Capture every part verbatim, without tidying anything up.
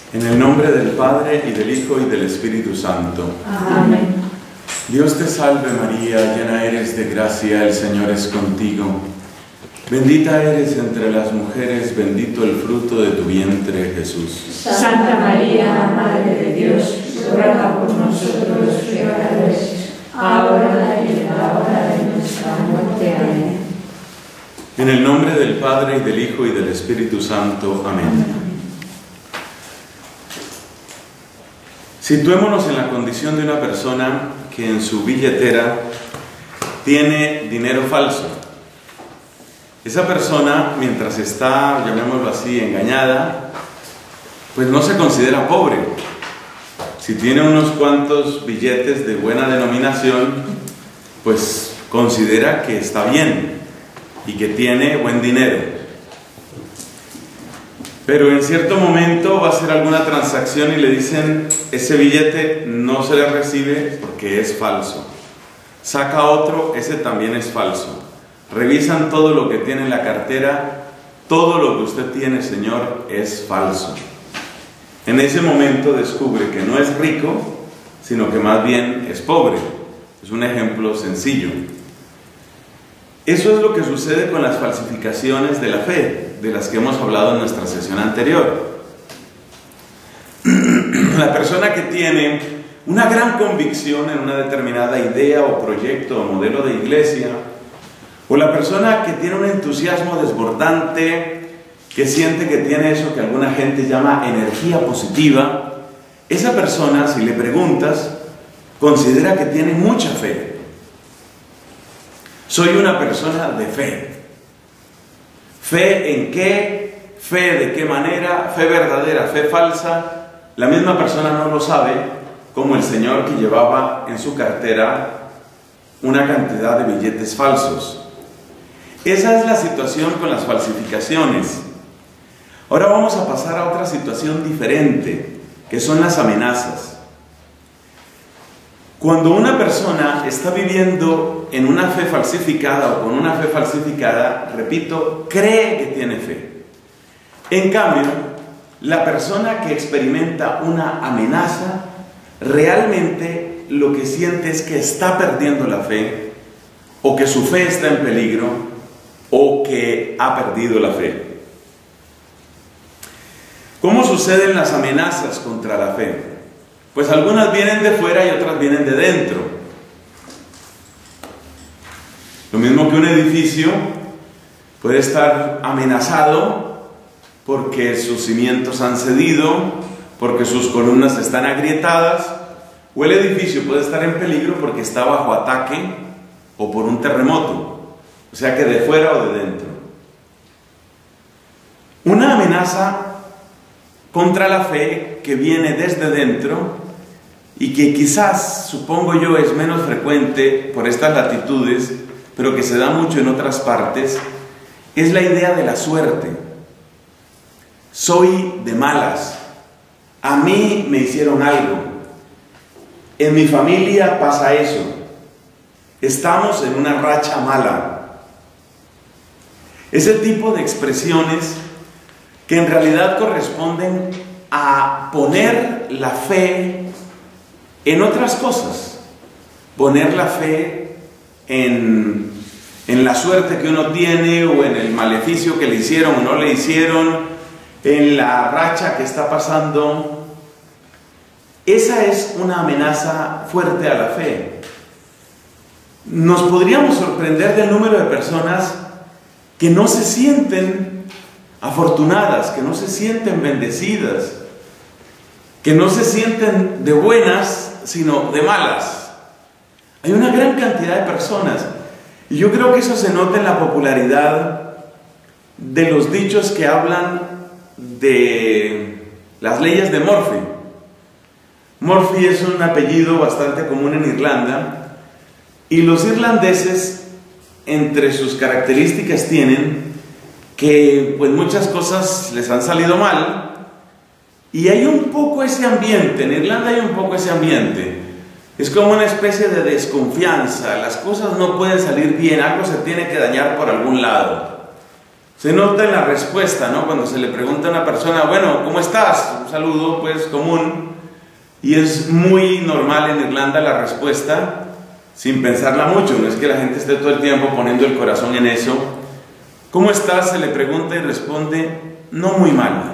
En el nombre del Padre, y del Hijo, y del Espíritu Santo. Amén. Dios te salve María, llena eres de gracia, el Señor es contigo. Bendita eres entre las mujeres, bendito el fruto de tu vientre, Jesús. Santa María, Madre de Dios, ruega por nosotros los pecadores, ahora y en la hora de nuestra muerte. Amén. En el nombre del Padre, y del Hijo, y del Espíritu Santo. Amén. Situémonos en la condición de una persona que en su billetera tiene dinero falso. Esa persona, mientras está, llamémoslo así, engañada, pues no se considera pobre. Si tiene unos cuantos billetes de buena denominación, pues considera que está bien y que tiene buen dinero. Pero en cierto momento va a hacer alguna transacción y le dicen, ese billete no se le recibe porque es falso. Saca otro, ese también es falso. Revisan todo lo que tiene en la cartera, todo lo que usted tiene, señor, es falso. En ese momento descubre que no es rico, sino que más bien es pobre. Es un ejemplo sencillo. Eso es lo que sucede con las falsificaciones de la fe, de las que hemos hablado en nuestra sesión anterior. La persona que tiene una gran convicción en una determinada idea o proyecto o modelo de iglesia, o la persona que tiene un entusiasmo desbordante, que siente que tiene eso que alguna gente llama energía positiva, esa persona, si le preguntas, considera que tiene mucha fe. Soy una persona de fe. ¿Fe en qué? ¿Fe de qué manera? ¿Fe verdadera? ¿Fe falsa? La misma persona no lo sabe, como el señor que llevaba en su cartera una cantidad de billetes falsos. Esa es la situación con las falsificaciones. Ahora vamos a pasar a otra situación diferente, que son las amenazas. Cuando una persona está viviendo en una fe falsificada o con una fe falsificada, repito, cree que tiene fe. En cambio, la persona que experimenta una amenaza, realmente lo que siente es que está perdiendo la fe, o que su fe está en peligro, o que ha perdido la fe. ¿Cómo suceden las amenazas contra la fe? Pues algunas vienen de fuera y otras vienen de dentro. Lo mismo que un edificio puede estar amenazado porque sus cimientos han cedido, porque sus columnas están agrietadas, o el edificio puede estar en peligro porque está bajo ataque o por un terremoto, o sea que de fuera o de dentro. Una amenaza contra la fe que viene desde dentro y que quizás, supongo yo, es menos frecuente por estas latitudes, pero que se da mucho en otras partes, es la idea de la suerte. Soy de malas, a mí me hicieron algo, en mi familia pasa eso, estamos en una racha mala. Ese tipo de expresiones que en realidad corresponden a poner la fe en otras cosas, poner la fe en, en la suerte que uno tiene, o en el maleficio que le hicieron o no le hicieron, en la racha que está pasando. Esa es una amenaza fuerte a la fe. Nos podríamos sorprender del número de personas que no se sienten afortunadas, que no se sienten bendecidas, que no se sienten de buenas, sino de malas. Hay una gran cantidad de personas, y yo creo que eso se nota en la popularidad de los dichos que hablan de las leyes de Murphy. Murphy es un apellido bastante común en Irlanda, y los irlandeses, entre sus características, tienen que pues muchas cosas les han salido mal, y hay un poco ese ambiente, en Irlanda hay un poco ese ambiente, es como una especie de desconfianza, las cosas no pueden salir bien, algo se tiene que dañar por algún lado. Se nota en la respuesta, ¿no? Cuando se le pregunta a una persona, bueno, ¿cómo estás? Un saludo, pues, común. Y es muy normal en Irlanda la respuesta, sin pensarla mucho. No es que la gente esté todo el tiempo poniendo el corazón en eso. ¿Cómo estás? Se le pregunta y responde, no muy mal.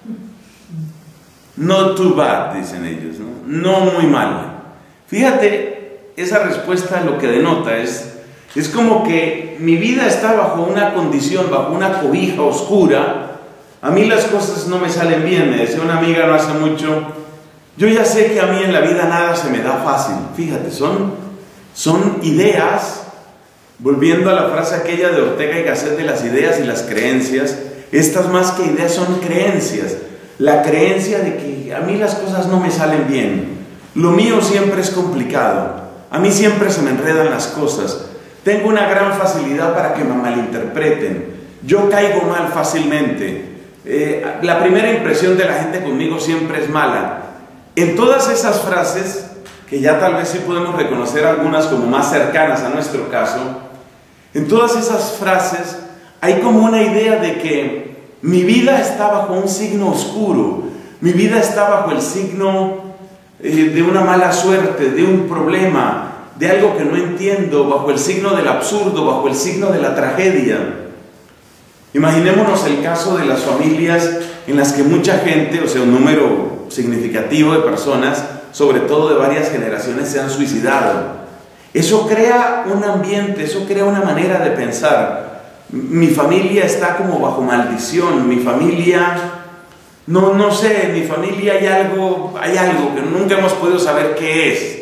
Not too bad, dicen ellos, ¿no? No muy mal. Fíjate, esa respuesta lo que denota es... Es como que mi vida está bajo una condición, bajo una cobija oscura. A mí las cosas no me salen bien. Me decía una amiga no hace mucho, yo ya sé que a mí en la vida nada se me da fácil. Fíjate, son, son ideas, volviendo a la frase aquella de Ortega y Gasset de las ideas y las creencias. Estas más que ideas son creencias. La creencia de que a mí las cosas no me salen bien. Lo mío siempre es complicado. A mí siempre se me enredan las cosas. Tengo una gran facilidad para que me malinterpreten. Yo caigo mal fácilmente. Eh, la primera impresión de la gente conmigo siempre es mala. En todas esas frases, que ya tal vez sí podemos reconocer algunas como más cercanas a nuestro caso, en todas esas frases hay como una idea de que mi vida está bajo un signo oscuro. Mi vida está bajo el signo eh, de una mala suerte, de un problema, de algo que no entiendo, bajo el signo del absurdo, bajo el signo de la tragedia. Imaginémonos el caso de las familias en las que mucha gente, o sea, un número significativo de personas, sobre todo de varias generaciones, se han suicidado. Eso crea un ambiente, eso crea una manera de pensar. Mi familia está como bajo maldición, mi familia, no, no sé, en mi familia hay algo, hay algo que nunca hemos podido saber qué es.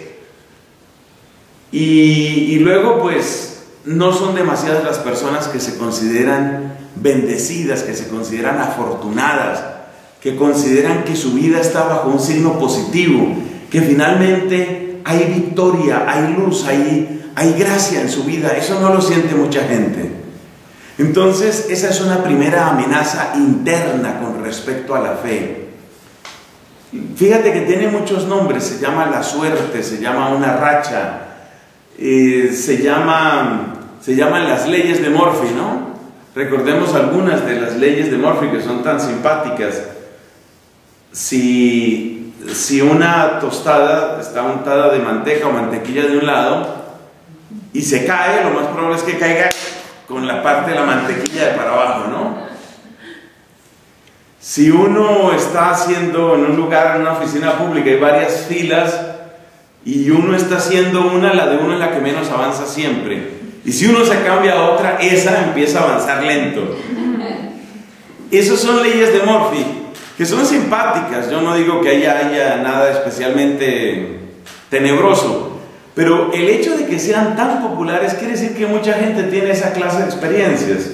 Y, y luego pues no son demasiadas las personas que se consideran bendecidas, que se consideran afortunadas, que consideran que su vida está bajo un signo positivo, que finalmente hay victoria, hay luz, hay, hay gracia en su vida. Eso no lo siente mucha gente. Entonces esa es una primera amenaza interna con respecto a la fe. Fíjate que tiene muchos nombres, se llama la suerte, se llama una racha, Eh, se, llama, se llaman las leyes de Murphy, ¿no? Recordemos algunas de las leyes de Murphy que son tan simpáticas. Si, si una tostada está untada de manteca o mantequilla de un lado y se cae, lo más probable es que caiga con la parte de la mantequilla de para abajo, ¿no? Si uno está haciendo en un lugar, en una oficina pública, hay varias filas y uno está haciendo una, la de uno es la que menos avanza siempre. Y si uno se cambia a otra, esa empieza a avanzar lento. Esas son leyes de Murphy, que son simpáticas. Yo no digo que haya, haya nada especialmente tenebroso, pero el hecho de que sean tan populares quiere decir que mucha gente tiene esa clase de experiencias.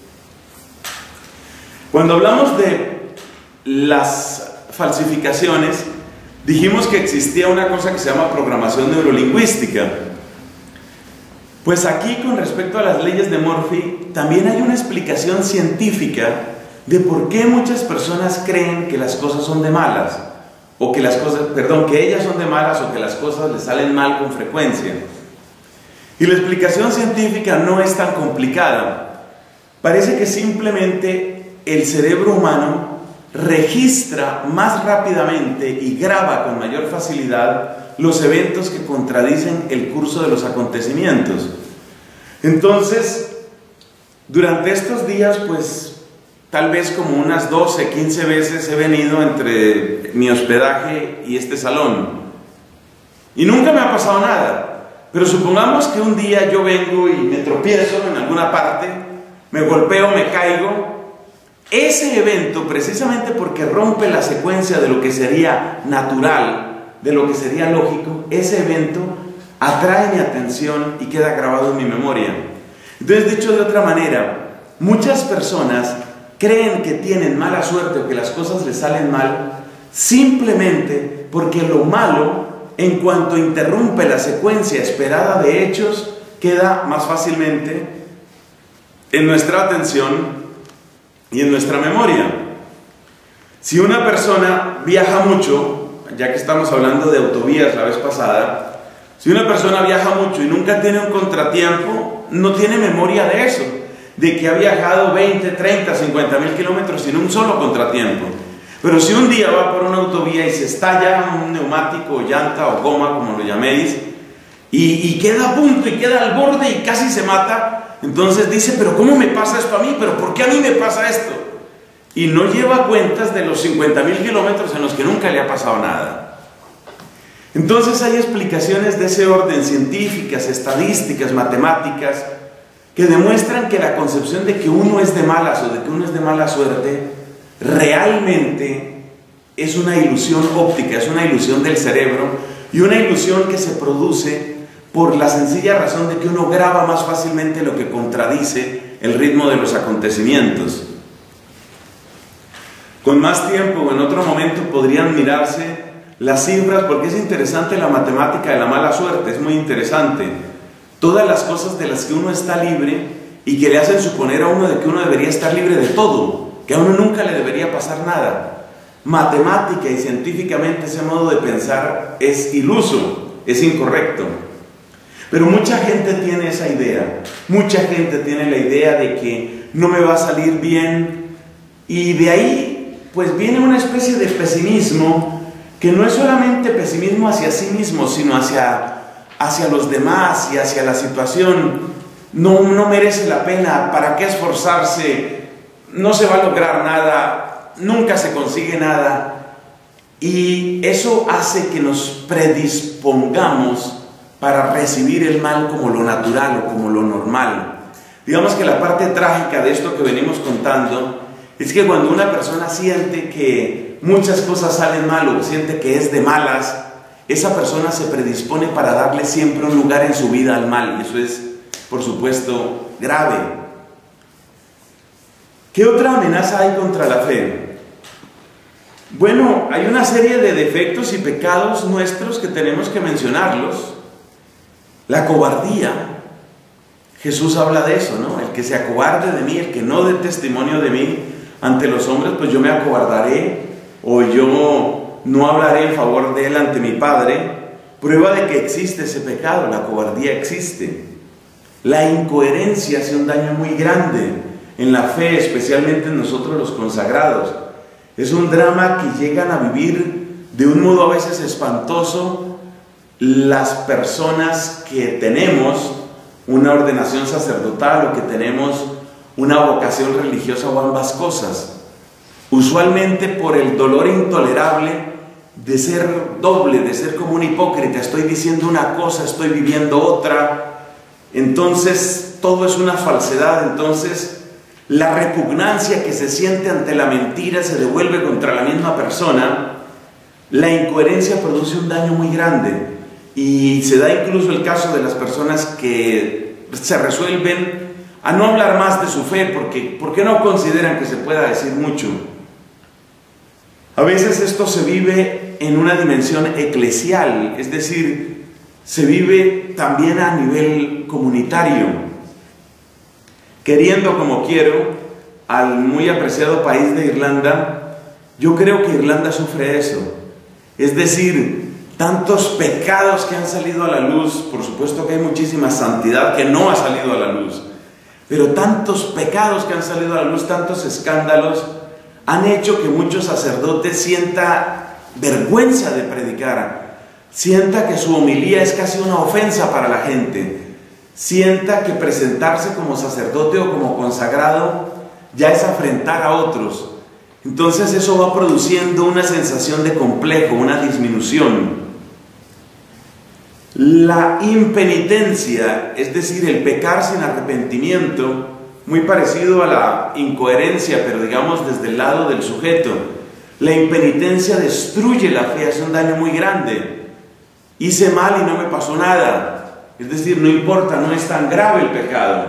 Cuando hablamos de las falsificaciones, dijimos que existía una cosa que se llama programación neurolingüística. Pues aquí, con respecto a las leyes de Murphy, también hay una explicación científica de por qué muchas personas creen que las cosas son de malas, o que las cosas, perdón, que ellas son de malas o que las cosas les salen mal con frecuencia. Y la explicación científica no es tan complicada. Parece que simplemente el cerebro humano registra más rápidamente y graba con mayor facilidad los eventos que contradicen el curso de los acontecimientos. Entonces, durante estos días, pues, tal vez como unas doce, quince veces he venido entre mi hospedaje y este salón. Y nunca me ha pasado nada. Pero supongamos que un día yo vengo y me tropiezo en alguna parte, me golpeo, me caigo. Ese evento, precisamente porque rompe la secuencia de lo que sería natural, de lo que sería lógico, ese evento atrae mi atención y queda grabado en mi memoria. Entonces, dicho de otra manera, muchas personas creen que tienen mala suerte o que las cosas les salen mal simplemente porque lo malo, en cuanto interrumpe la secuencia esperada de hechos, queda más fácilmente en nuestra atención y en nuestra memoria. Si una persona viaja mucho, ya que estamos hablando de autovías la vez pasada, si una persona viaja mucho y nunca tiene un contratiempo, no tiene memoria de eso. de que ha viajado veinte, treinta, cincuenta mil kilómetros sin un solo contratiempo. Pero si un día va por una autovía y se estalla un neumático, llanta o goma, como lo llaméis, y, y queda a punto y queda al borde y casi se mata, entonces dice, pero ¿cómo me pasa esto a mí? ¿Pero por qué a mí me pasa esto? Y no lleva cuentas de los cincuenta mil kilómetros en los que nunca le ha pasado nada. Entonces hay explicaciones de ese orden, científicas, estadísticas, matemáticas, que demuestran que la concepción de que uno es de malas o de que uno es de mala suerte realmente es una ilusión óptica, es una ilusión del cerebro y una ilusión que se produce por la sencilla razón de que uno graba más fácilmente lo que contradice el ritmo de los acontecimientos. Con más tiempo o en otro momento podrían mirarse las cifras, porque es interesante la matemática de la mala suerte, es muy interesante. Todas las cosas de las que uno está libre y que le hacen suponer a uno de que uno debería estar libre de todo, que a uno nunca le debería pasar nada. Matemática y científicamente ese modo de pensar es iluso, es incorrecto. Pero mucha gente tiene esa idea, mucha gente tiene la idea de que no me va a salir bien, y de ahí pues viene una especie de pesimismo, que no es solamente pesimismo hacia sí mismo, sino hacia, hacia los demás y hacia la situación. No, no merece la pena, ¿para qué esforzarse? No se va a lograr nada, nunca se consigue nada. Y eso hace que nos predispongamos para recibir el mal como lo natural o como lo normal. Digamos que la parte trágica de esto que venimos contando es que cuando una persona siente que muchas cosas salen mal o siente que es de malas, esa persona se predispone para darle siempre un lugar en su vida al mal, y eso es, por supuesto, grave. ¿Qué otra amenaza hay contra la fe? Bueno, hay una serie de defectos y pecados nuestros que tenemos que mencionarlos. La cobardía, Jesús habla de eso, ¿no? El que se acobarde de mí, el que no dé testimonio de mí ante los hombres, pues yo me acobardaré, o yo no hablaré en favor de él ante mi Padre. Prueba de que existe ese pecado, la cobardía existe. La incoherencia hace un daño muy grande en la fe, especialmente en nosotros los consagrados. Es un drama que llegan a vivir de un modo a veces espantoso las personas que tenemos una ordenación sacerdotal o que tenemos una vocación religiosa o ambas cosas. Usualmente por el dolor intolerable de ser doble, de ser como un hipócrita, estoy diciendo una cosa, estoy viviendo otra, entonces todo es una falsedad, entonces la repugnancia que se siente ante la mentira se devuelve contra la misma persona. La incoherencia produce un daño muy grande y se da incluso el caso de las personas que se resuelven a no hablar más de su fe porque, porque no consideran que se pueda decir mucho. A veces esto se vive en una dimensión eclesial, es decir, se vive también a nivel comunitario. Queriendo como quiero al muy apreciado país de Irlanda, yo creo que Irlanda sufre eso. Es decir, tantos pecados que han salido a la luz, por supuesto que hay muchísima santidad que no ha salido a la luz, pero tantos pecados que han salido a la luz, tantos escándalos, han hecho que muchos sacerdotes sientan vergüenza de predicar, sienta que su homilía es casi una ofensa para la gente, sienta que presentarse como sacerdote o como consagrado ya es afrentar a otros. Entonces eso va produciendo una sensación de complejo, una disminución. La impenitencia, es decir, el pecar sin arrepentimiento, muy parecido a la incoherencia, pero digamos desde el lado del sujeto. La impenitencia destruye la fe, hace un daño muy grande. Hice mal y no me pasó nada. Es decir, no importa, no es tan grave el pecado.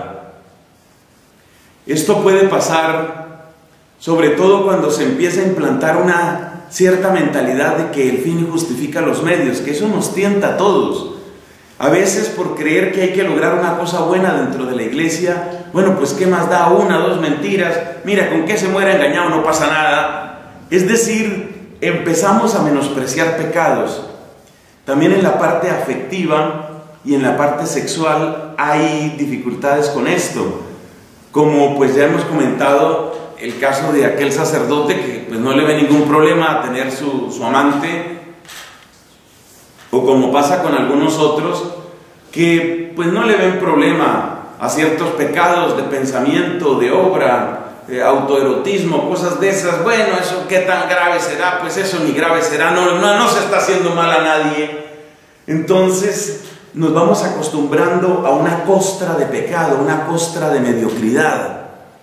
Esto puede pasar sobre todo cuando se empieza a implantar una cierta mentalidad de que el fin justifica los medios, que eso nos tienta a todos. A veces por creer que hay que lograr una cosa buena dentro de la iglesia, bueno, pues ¿qué más da? Una, dos mentiras, mira, con que se muera engañado no pasa nada. Es decir, empezamos a menospreciar pecados. También en la parte afectiva y en la parte sexual hay dificultades con esto. como pues ya hemos comentado el caso de aquel sacerdote que pues no le ve ningún problema a tener su, su amante, o como pasa con algunos otros que pues no le ven problema a ciertos pecados de pensamiento, de obra, eh, autoerotismo, cosas de esas. Bueno, eso qué tan grave será, pues eso ni grave será, no, no, no se está haciendo mal a nadie. Entonces nos vamos acostumbrando a una costra de pecado, una costra de mediocridad.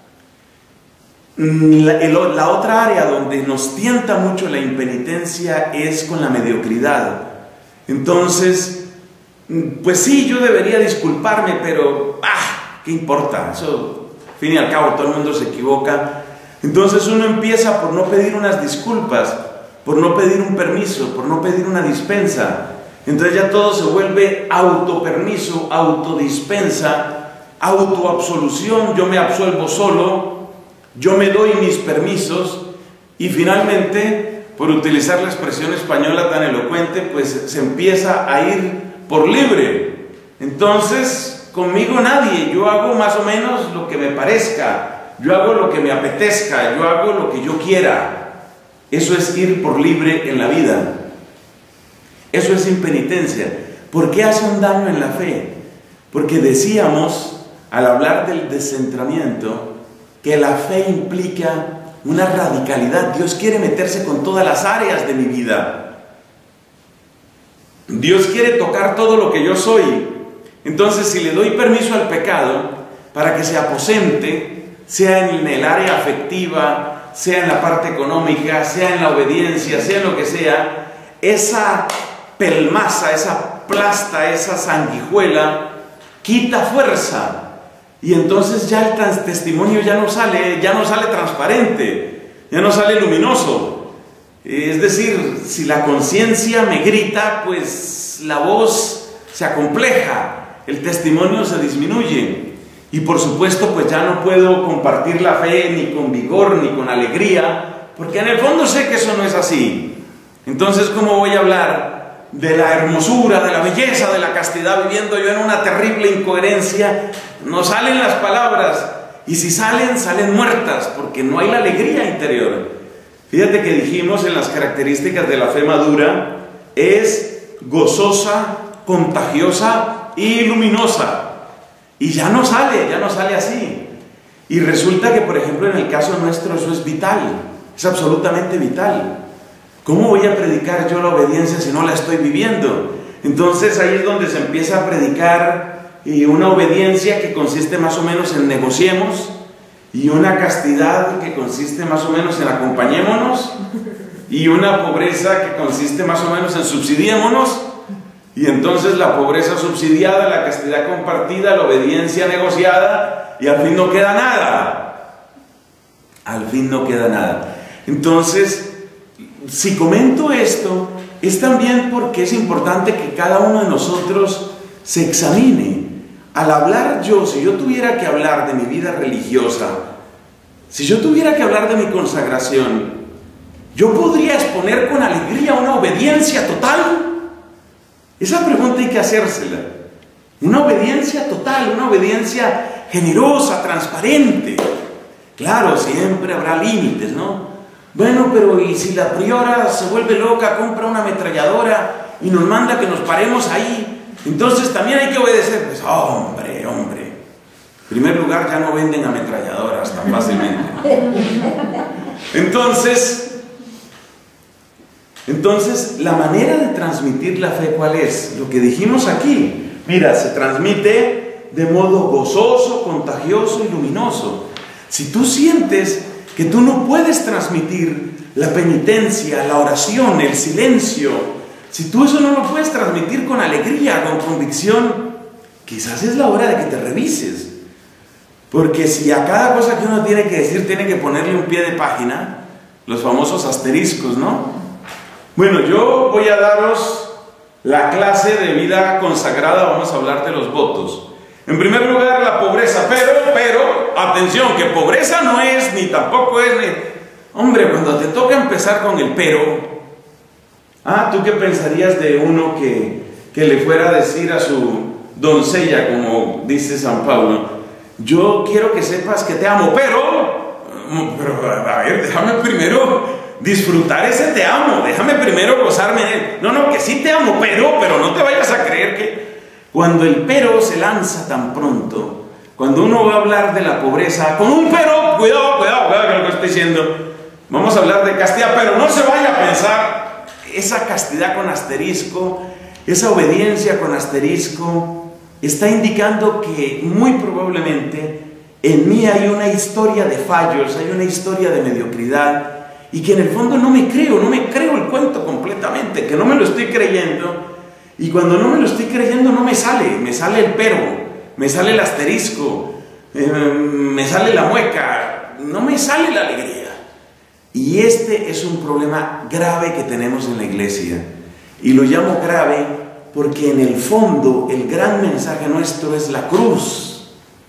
La, el, la otra área donde nos tienta mucho la impenitencia es con la mediocridad. Entonces, pues sí, yo debería disculparme, pero ¡ah! ¿Qué importa? Eso, al fin y al cabo, todo el mundo se equivoca. Entonces uno empieza por no pedir unas disculpas, por no pedir un permiso, por no pedir una dispensa. Entonces ya todo se vuelve autopermiso, autodispensa, autoabsolución. Yo me absuelvo solo, yo me doy mis permisos y finalmente, por utilizar la expresión española tan elocuente, pues se empieza a ir por libre. Entonces, conmigo nadie, yo hago más o menos lo que me parezca, yo hago lo que me apetezca, yo hago lo que yo quiera. Eso es ir por libre en la vida. Eso es impenitencia. ¿Por qué hace un daño en la fe? Porque decíamos, al hablar del descentramiento, que la fe implica una radicalidad. Dios quiere meterse con todas las áreas de mi vida. Dios quiere tocar todo lo que yo soy. Entonces, si le doy permiso al pecado para que se aposente, sea en el área afectiva, sea en la parte económica, sea en la obediencia, sea en lo que sea, esa pelmaza, esa plasta, esa sanguijuela, quita fuerza. Y entonces ya el testimonio ya no sale, ya no sale transparente, ya no sale luminoso. Es decir, si la conciencia me grita, pues la voz se acompleja, el testimonio se disminuye. Y por supuesto, pues ya no puedo compartir la fe ni con vigor, ni con alegría, porque en el fondo sé que eso no es así. Entonces, ¿cómo voy a hablar de la hermosura, de la belleza, de la castidad, viviendo yo en una terrible incoherencia? No salen las palabras, y si salen, salen muertas, porque no hay la alegría interior. Fíjate que dijimos en las características de la fe madura, es gozosa, contagiosa y luminosa. Y ya no sale, ya no sale así. Y resulta que, por ejemplo, en el caso nuestro eso es vital, es absolutamente vital. ¿Cómo voy a predicar yo la obediencia si no la estoy viviendo? Entonces ahí es donde se empieza a predicar y una obediencia que consiste más o menos en negociemos, y una castidad que consiste más o menos en acompañémonos, y una pobreza que consiste más o menos en subsidiémonos. Y entonces la pobreza subsidiada, la castidad compartida, la obediencia negociada, y al fin no queda nada. Al fin no queda nada. Entonces, si comento esto, es también porque es importante que cada uno de nosotros se examine. Al hablar yo, si yo tuviera que hablar de mi vida religiosa, si yo tuviera que hablar de mi consagración, ¿yo podría exponer con alegría una obediencia total? Esa pregunta hay que hacérsela. Una obediencia total, una obediencia generosa, transparente. Claro, siempre habrá límites, ¿no? Bueno, pero ¿y si la priora se vuelve loca, compra una ametralladora y nos manda que nos paremos ahí? Entonces también hay que obedecer. Pues hombre, hombre. En primer lugar, ya no venden ametralladoras tan fácilmente. Entonces... Entonces, la manera de transmitir la fe, ¿cuál es? Lo que dijimos aquí. Mira, se transmite de modo gozoso, contagioso y luminoso. Si tú sientes que tú no puedes transmitir la penitencia, la oración, el silencio, si tú eso no lo puedes transmitir con alegría, con convicción, quizás es la hora de que te revises. Porque si a cada cosa que uno tiene que decir tiene que ponerle un pie de página, los famosos asteriscos, ¿no? Bueno, yo voy a daros la clase de vida consagrada, vamos a hablar de los votos. En primer lugar, la pobreza, pero, pero, atención, que pobreza no es, ni tampoco es, ni... Hombre, cuando te toca empezar con el pero, ah, ¿tú qué pensarías de uno que, que le fuera a decir a su doncella, como dice San Pablo, yo quiero que sepas que te amo, pero, pero a ver, déjame primero disfrutar ese te amo, déjame primero gozarme de él. No, no, que sí te amo, pero, pero no te vayas a creer que cuando el pero se lanza tan pronto, cuando uno va a hablar de la pobreza, con un pero, cuidado, cuidado, cuidado con lo que estoy diciendo, vamos a hablar de castidad, pero no se vaya a pensar esa castidad con asterisco, esa obediencia con asterisco, está indicando que muy probablemente en mí hay una historia de fallos, hay una historia de mediocridad, y que en el fondo no me creo, no me creo el cuento completamente, que no me lo estoy creyendo, y cuando no me lo estoy creyendo no me sale, me sale el pero, me sale el asterisco, eh, me sale la mueca, no me sale la alegría. Y este es un problema grave que tenemos en la iglesia, y lo llamo grave porque en el fondo el gran mensaje nuestro es la cruz.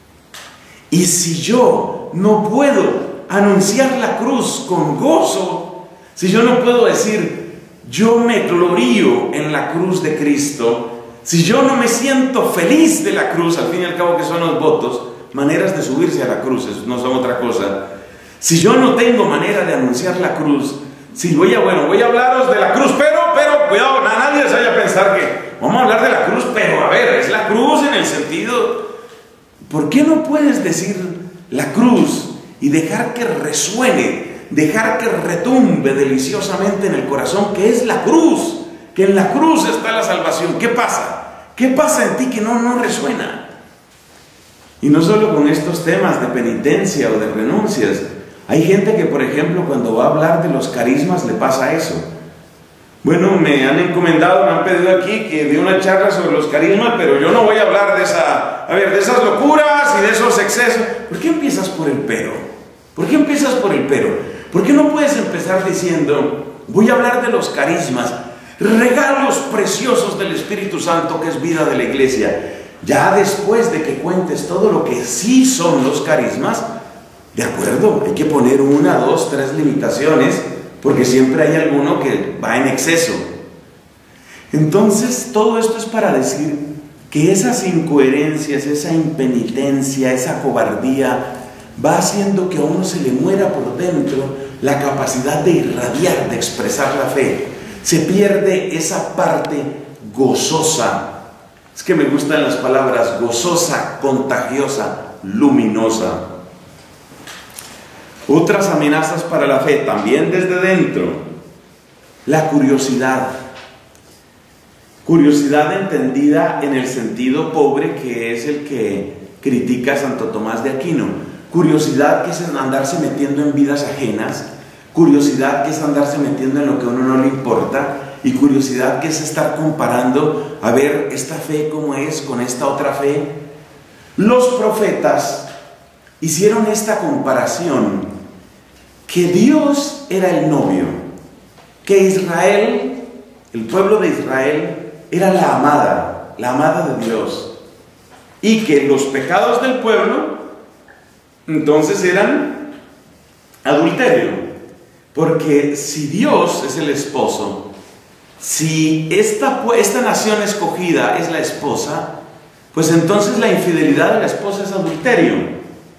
Y si yo no puedo anunciar la cruz con gozo, si yo no puedo decir yo me glorío en la cruz de Cristo, si yo no me siento feliz de la cruz, al fin y al cabo que son los votos, maneras de subirse a la cruz, no son otra cosa. Si yo no tengo manera de anunciar la cruz, si voy a, bueno, voy a hablaros de la cruz, pero, pero, cuidado, nadie se vaya a pensar que vamos a hablar de la cruz, pero a ver, es la cruz en el sentido, ¿por qué no puedes decir la cruz y dejar que resuene, dejar que retumbe deliciosamente en el corazón, que es la cruz, que en la cruz está la salvación? ¿Qué pasa? ¿Qué pasa en ti que no, no resuena? Y no solo con estos temas de penitencia o de renuncias. Hay gente que, por ejemplo, cuando va a hablar de los carismas le pasa eso. Bueno, me han encomendado, me han pedido aquí que dé una charla sobre los carismas, pero yo no voy a hablar de esa, a ver, de esas locuras y de esos excesos. ¿Por qué empiezas por el pero? ¿Por qué empiezas por el pero? ¿Por qué no puedes empezar diciendo, voy a hablar de los carismas, regalos preciosos del Espíritu Santo que es vida de la iglesia? Ya después de que cuentes todo lo que sí son los carismas, de acuerdo, hay que poner una, dos, tres limitaciones, porque siempre hay alguno que va en exceso. Entonces, todo esto es para decir que esas incoherencias, esa impenitencia, esa cobardía, va haciendo que a uno se le muera por dentro la capacidad de irradiar, de expresar la fe. Se pierde esa parte gozosa. Es que me gustan las palabras gozosa, contagiosa, luminosa. Otras amenazas para la fe, también desde dentro. La curiosidad. Curiosidad entendida en el sentido pobre, que es el que critica a Santo Tomás de Aquino. Curiosidad que es andarse metiendo en vidas ajenas. Curiosidad que es andarse metiendo en lo que a uno no le importa. Y curiosidad que es estar comparando, a ver, esta fe cómo es con esta otra fe. Los profetas hicieron esta comparación, que Dios era el novio, que Israel, el pueblo de Israel, era la amada, la amada de Dios, y que los pecados del pueblo entonces eran adulterio, porque si Dios es el esposo, si esta, esta nación escogida es la esposa, pues entonces la infidelidad de la esposa es adulterio.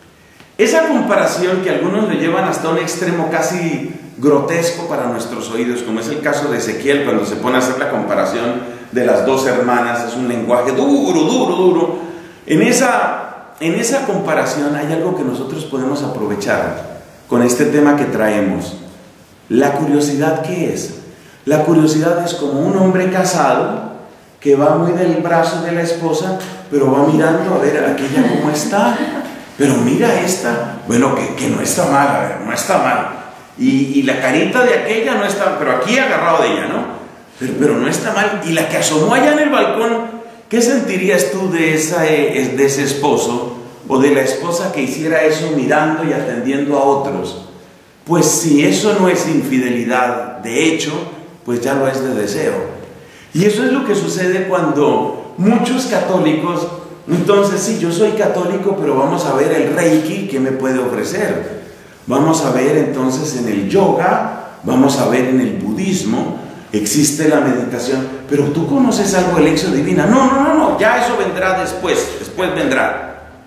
Esa comparación que algunos le llevan hasta un extremo casi grotesco para nuestros oídos, como es el caso de Ezequiel cuando se pone a hacer la comparación de las dos hermanas, es un lenguaje duro, duro, duro. En esa, en esa comparación hay algo que nosotros podemos aprovechar con este tema que traemos. La curiosidad, ¿qué es? La curiosidad es como un hombre casado que va muy del brazo de la esposa, pero va mirando a ver aquella cómo está. Pero mira esta, bueno, que, que no está mal, a ver, no está mal. Y, y la carita de aquella no está, pero aquí agarrado de ella, ¿no? Pero, pero no está mal. Y la que asomó allá en el balcón, ¿qué sentirías tú de, esa, de ese esposo o de la esposa que hiciera eso mirando y atendiendo a otros? Pues si eso no es infidelidad de hecho, pues ya lo es de deseo. Y eso es lo que sucede cuando muchos católicos, entonces sí, yo soy católico, pero vamos a ver el Reiki, ¿qué me puede ofrecer? Vamos a ver entonces en el yoga, vamos a ver en el budismo, existe la meditación, pero tú conoces algo de Lección Divina. No, no, no, no, ya eso vendrá después, después vendrá.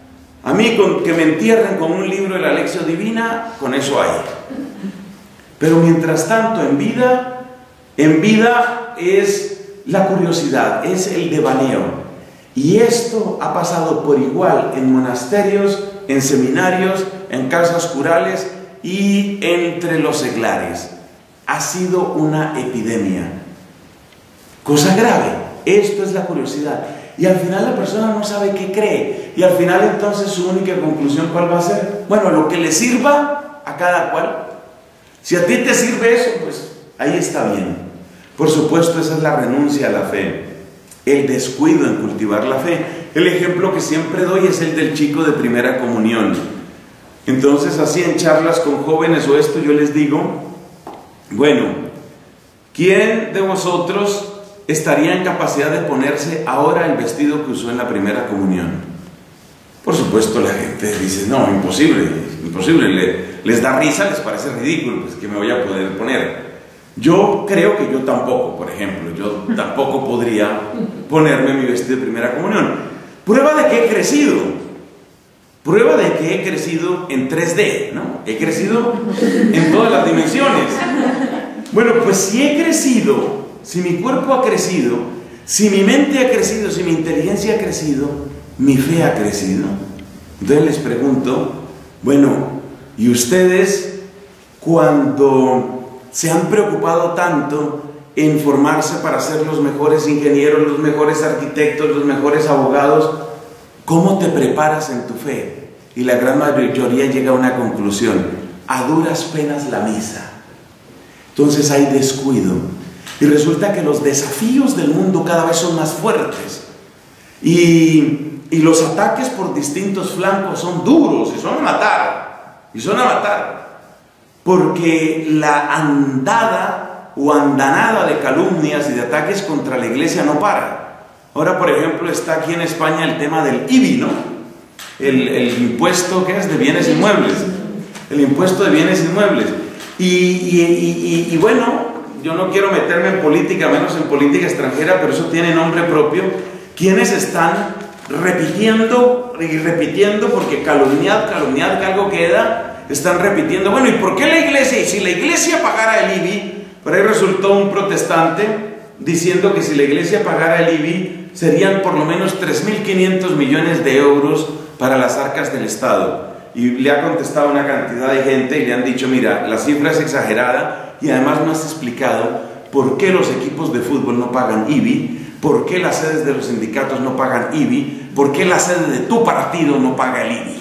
A mí con que me entierren con un libro de la Lección Divina, con eso hay. Pero mientras tanto, en vida, en vida es la curiosidad, es el devaneo. Y esto ha pasado por igual en monasterios, en seminarios, en casas curales y entre los seglares. Ha sido una epidemia. Cosa grave. Esto es la curiosidad. Y al final la persona no sabe qué cree. Y al final entonces su única conclusión, ¿cuál va a ser? Bueno, lo que le sirva a cada cual. Si a ti te sirve eso, pues ahí está bien. Por supuesto, esa es la renuncia a la fe, el descuido en cultivar la fe. El ejemplo que siempre doy es el del chico de primera comunión. Entonces, así en charlas con jóvenes o esto, yo les digo, bueno, ¿quién de vosotros estaría en capacidad de ponerse ahora el vestido que usó en la primera comunión? Por supuesto, la gente dice, no, imposible, imposible, Le, les da risa, les parece ridículo, pues que me voy a poder poner. Yo creo que yo tampoco, por ejemplo, yo tampoco podría ponerme mi vestido de primera comunión. Prueba de que he crecido, prueba de que he crecido en tres D, ¿no? He crecido en todas las dimensiones. Bueno, pues si he crecido, si mi cuerpo ha crecido, si mi mente ha crecido, si mi inteligencia ha crecido, mi fe ha crecido. Entonces les pregunto, bueno, ¿y ustedes cuando se han preocupado tanto en formarse para ser los mejores ingenieros, los mejores arquitectos, los mejores abogados, cómo te preparas en tu fe? Y la gran mayoría llega a una conclusión: a duras penas la misa. Entonces hay descuido. Y resulta que los desafíos del mundo cada vez son más fuertes. Y, y los ataques por distintos flancos son duros y son a matar. Y son a matar. Porque la andada o andanada de calumnias y de ataques contra la iglesia no para. Ahora, por ejemplo, está aquí en España el tema del I B I, ¿no? El, el impuesto que es de bienes inmuebles. El impuesto de bienes inmuebles. Y, y, y, y bueno, yo no quiero meterme en política, menos en política extranjera, pero eso tiene nombre propio. Quienes están repitiendo y repitiendo, porque calumniad, calumniad, que algo queda, están repitiendo, bueno, ¿y por qué la iglesia? Y si la iglesia pagara el I B I, por ahí resultó un protestante diciendo que si la iglesia pagara el I B I, serían por lo menos tres mil quinientos millones de euros para las arcas del Estado. Y le ha contestado una cantidad de gente y le han dicho, mira, la cifra es exagerada, y además no has explicado por qué los equipos de fútbol no pagan I B I, por qué las sedes de los sindicatos no pagan I B I, por qué la sede de tu partido no paga el I B I.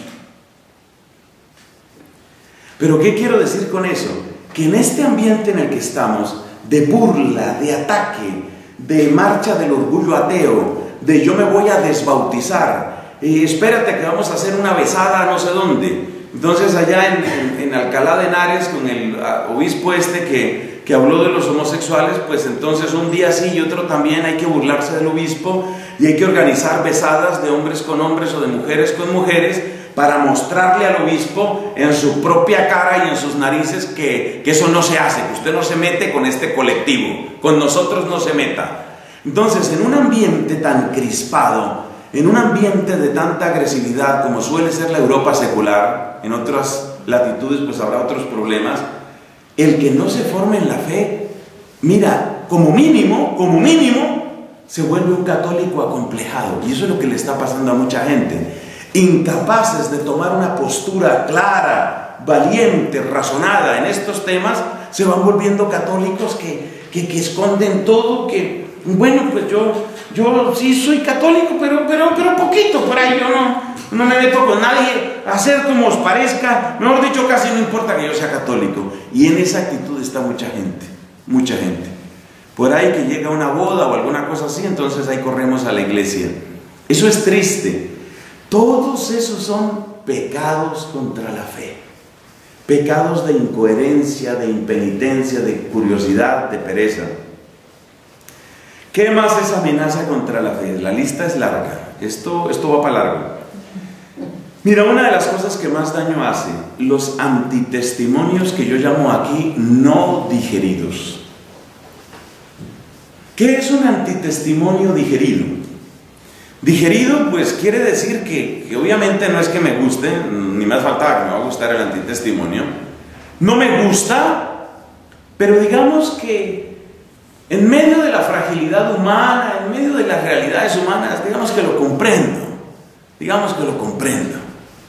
Pero ¿qué quiero decir con eso? Que en este ambiente en el que estamos, de burla, de ataque, de marcha del orgullo ateo, de yo me voy a desbautizar, eh, espérate que vamos a hacer una besada no sé dónde. Entonces allá en, en, en Alcalá de Henares, con el obispo este que, que habló de los homosexuales, pues entonces un día sí y otro también hay que burlarse del obispo y hay que organizar besadas de hombres con hombres o de mujeres con mujeres para mostrarle al obispo en su propia cara y en sus narices que, que eso no se hace, que usted no se mete con este colectivo, con nosotros no se meta. Entonces, en un ambiente tan crispado, en un ambiente de tanta agresividad como suele ser la Europa secular, en otras latitudes pues habrá otros problemas, el que no se forme en la fe, mira, como mínimo, como mínimo, se vuelve un católico acomplejado. Y eso es lo que le está pasando a mucha gente. Incapaces de tomar una postura clara, valiente, razonada en estos temas, se van volviendo católicos que, que, que esconden todo, que, bueno, pues yo, yo sí soy católico, pero, pero, pero poquito por ahí, yo no, no me meto con nadie, hacer como os parezca, mejor dicho, casi no importa que yo sea católico. Y en esa actitud está mucha gente, mucha gente. Por ahí que llega una boda o alguna cosa así, entonces ahí corremos a la iglesia. Eso es triste. Todos esos son pecados contra la fe, pecados de incoherencia, de impenitencia, de curiosidad, de pereza. ¿Qué más es amenaza contra la fe? La lista es larga, esto, esto va para largo. Mira, una de las cosas que más daño hace, los antitestimonios que yo llamo aquí no digeridos. ¿Qué es un antitestimonio digerido? Digerido, pues quiere decir que, que obviamente no es que me guste, ni más faltaba que me va a gustar el antitestimonio. No me gusta, pero digamos que en medio de la fragilidad humana, en medio de las realidades humanas, digamos que lo comprendo. Digamos que lo comprendo.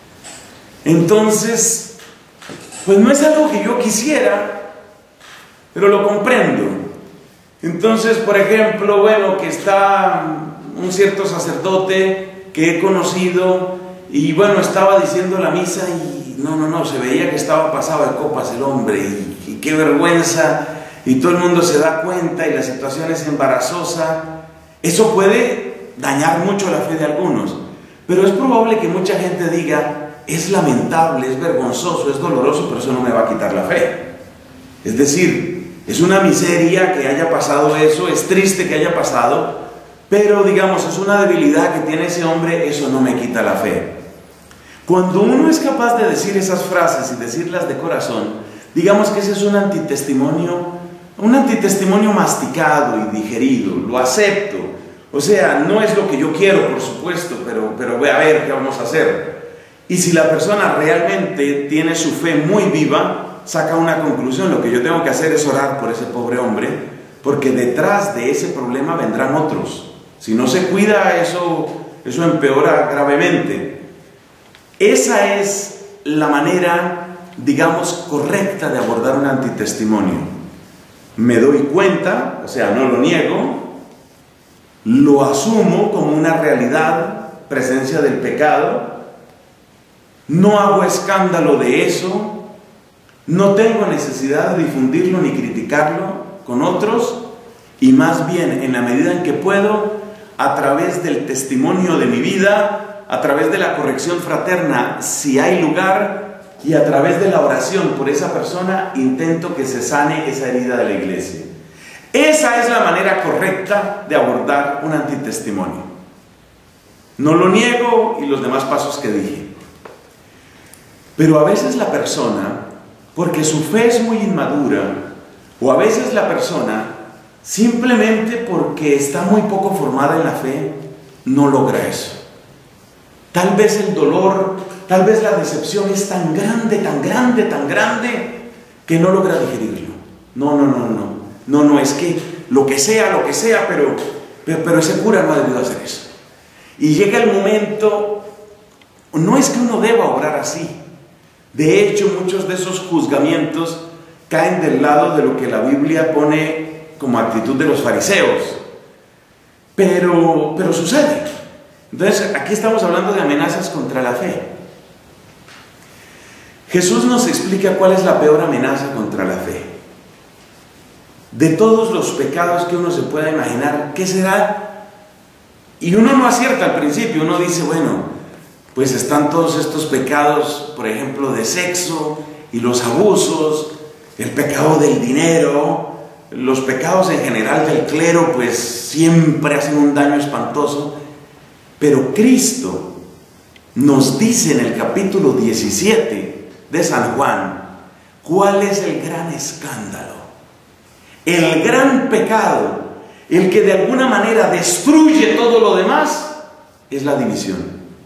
Entonces, pues no es algo que yo quisiera, pero lo comprendo. Entonces, por ejemplo, bueno, que está un cierto sacerdote que he conocido y bueno, estaba diciendo la misa y no, no, no, se veía que estaba pasado de copas el hombre y, y qué vergüenza, y todo el mundo se da cuenta y la situación es embarazosa. Eso puede dañar mucho la fe de algunos, pero es probable que mucha gente diga, es lamentable, es vergonzoso, es doloroso, pero eso no me va a quitar la fe. Es decir, es una miseria que haya pasado eso, es triste que haya pasado, pero digamos, es una debilidad que tiene ese hombre, eso no me quita la fe. Cuando uno es capaz de decir esas frases y decirlas de corazón, digamos que ese es un antitestimonio, un antitestimonio masticado y digerido, lo acepto. O sea, no es lo que yo quiero, por supuesto, pero, pero voy a ver qué vamos a hacer. Y si la persona realmente tiene su fe muy viva, saca una conclusión. Lo que yo tengo que hacer es orar por ese pobre hombre, porque detrás de ese problema vendrán otros. Si no se cuida, eso, eso empeora gravemente. Esa es la manera, digamos, correcta de abordar un antitestimonio. Me doy cuenta, o sea, no lo niego, lo asumo como una realidad, presencia del pecado, no hago escándalo de eso, no tengo necesidad de difundirlo ni criticarlo con otros, y más bien, en la medida en que puedo, a través del testimonio de mi vida, a través de la corrección fraterna, si hay lugar, y a través de la oración por esa persona, intento que se sane esa herida de la iglesia. Esa es la manera correcta de abordar un antitestimonio. No lo niego y los demás pasos que dije. Pero a veces la persona, porque su fe es muy inmadura, o a veces la persona, simplemente porque está muy poco formada en la fe, no logra eso. Tal vez el dolor, tal vez la decepción es tan grande, tan grande, tan grande, que no logra digerirlo. No, no, no, no. No, no, es que lo que sea, lo que sea, pero, pero, pero ese cura no ha debido hacer eso. Y llega el momento, no es que uno deba obrar así. De hecho, muchos de esos juzgamientos caen del lado de lo que la Biblia pone como actitud de los fariseos. Pero, pero sucede. Entonces, aquí estamos hablando de amenazas contra la fe. Jesús nos explica cuál es la peor amenaza contra la fe. De todos los pecados que uno se pueda imaginar, ¿qué será? Y uno no acierta al principio, uno dice, bueno, pues están todos estos pecados, por ejemplo, de sexo y los abusos, el pecado del dinero, los pecados en general del clero, pues siempre hacen un daño espantoso. Pero Cristo nos dice en el capítulo diecisiete de San Juan, ¿cuál es el gran escándalo? El gran pecado, el que de alguna manera destruye todo lo demás, es la división.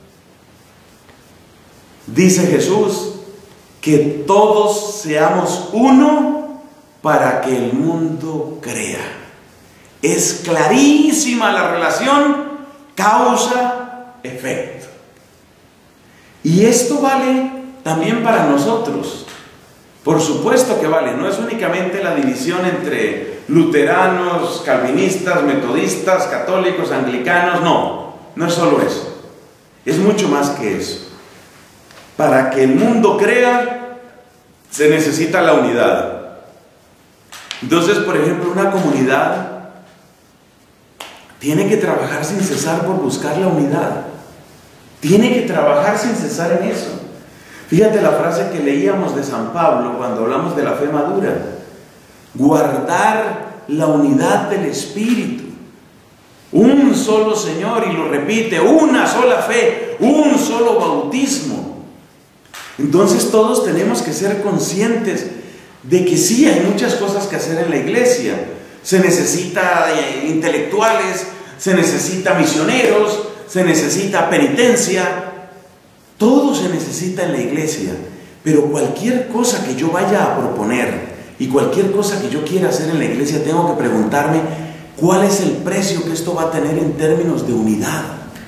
Dice Jesús que todos seamos uno para que el mundo crea. Es clarísima la relación causa-efecto. Y esto vale también para nosotros. Por supuesto que vale, no es únicamente la división entre luteranos, calvinistas, metodistas, católicos, anglicanos, no, no es solo eso, es mucho más que eso. Para que el mundo crea, se necesita la unidad. Entonces, por ejemplo, una comunidad tiene que trabajar sin cesar por buscar la unidad, tiene que trabajar sin cesar en eso. Fíjate la frase que leíamos de San Pablo cuando hablamos de la fe madura: guardar la unidad del Espíritu, un solo Señor, y lo repite, una sola fe, un solo bautismo. Entonces todos tenemos que ser conscientes de que sí hay muchas cosas que hacer en la iglesia. Se necesita intelectuales, se necesita misioneros, se necesita penitencia, todo se necesita en la iglesia, pero cualquier cosa que yo vaya a proponer y cualquier cosa que yo quiera hacer en la iglesia, tengo que preguntarme cuál es el precio que esto va a tener en términos de unidad,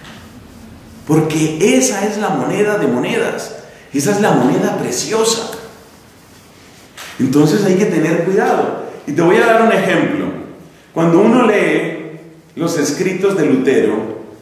porque esa es la moneda de monedas, esa es la moneda preciosa. Entonces hay que tener cuidado. Y te voy a dar un ejemplo. Cuando uno lee los escritos de Lutero,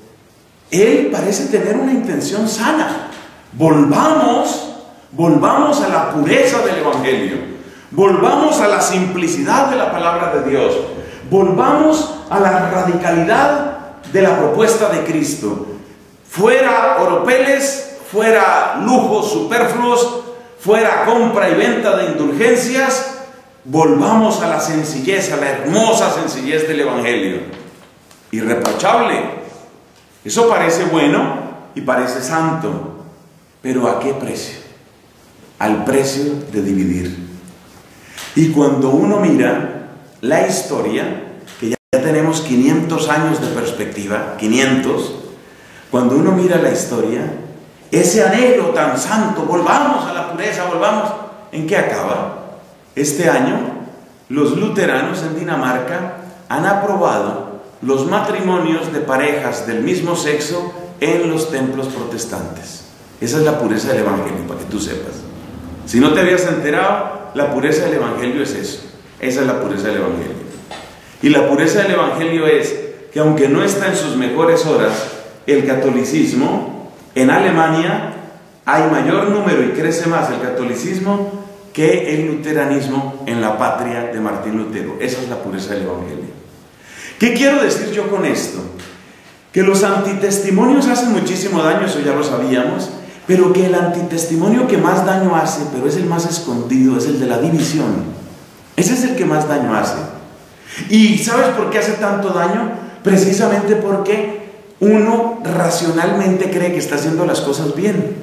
él parece tener una intención sana. Volvamos, volvamos a la pureza del Evangelio, volvamos a la simplicidad de la palabra de Dios, volvamos a la radicalidad de la propuesta de Cristo. Fuera oropeles, fuera lujos superfluos, fuera compra y venta de indulgencias, volvamos a la sencillez, a la hermosa sencillez del Evangelio. Irreprochable. Eso parece bueno y parece santo, pero ¿a qué precio? Al precio de dividir. Y cuando uno mira la historia, que ya tenemos quinientos años de perspectiva, quinientos, cuando uno mira la historia, ese anhelo tan santo, volvamos a la pureza, volvamos, ¿en qué acaba? Este año, los luteranos en Dinamarca han aprobado los matrimonios de parejas del mismo sexo en los templos protestantes. Esa es la pureza del Evangelio, para que tú sepas. Si no te habías enterado, la pureza del Evangelio es eso. Esa es la pureza del Evangelio. Y la pureza del Evangelio es que aunque no está en sus mejores horas, el catolicismo, en Alemania hay mayor número y crece más el catolicismo que el luteranismo en la patria de Martín Lutero. Esa es la pureza del Evangelio. ¿Qué quiero decir yo con esto? Que los antitestimonios hacen muchísimo daño, eso ya lo sabíamos, pero que el antitestimonio que más daño hace, pero es el más escondido, es el de la división. Ese es el que más daño hace. ¿Y sabes por qué hace tanto daño? Precisamente porque uno racionalmente cree que está haciendo las cosas bien.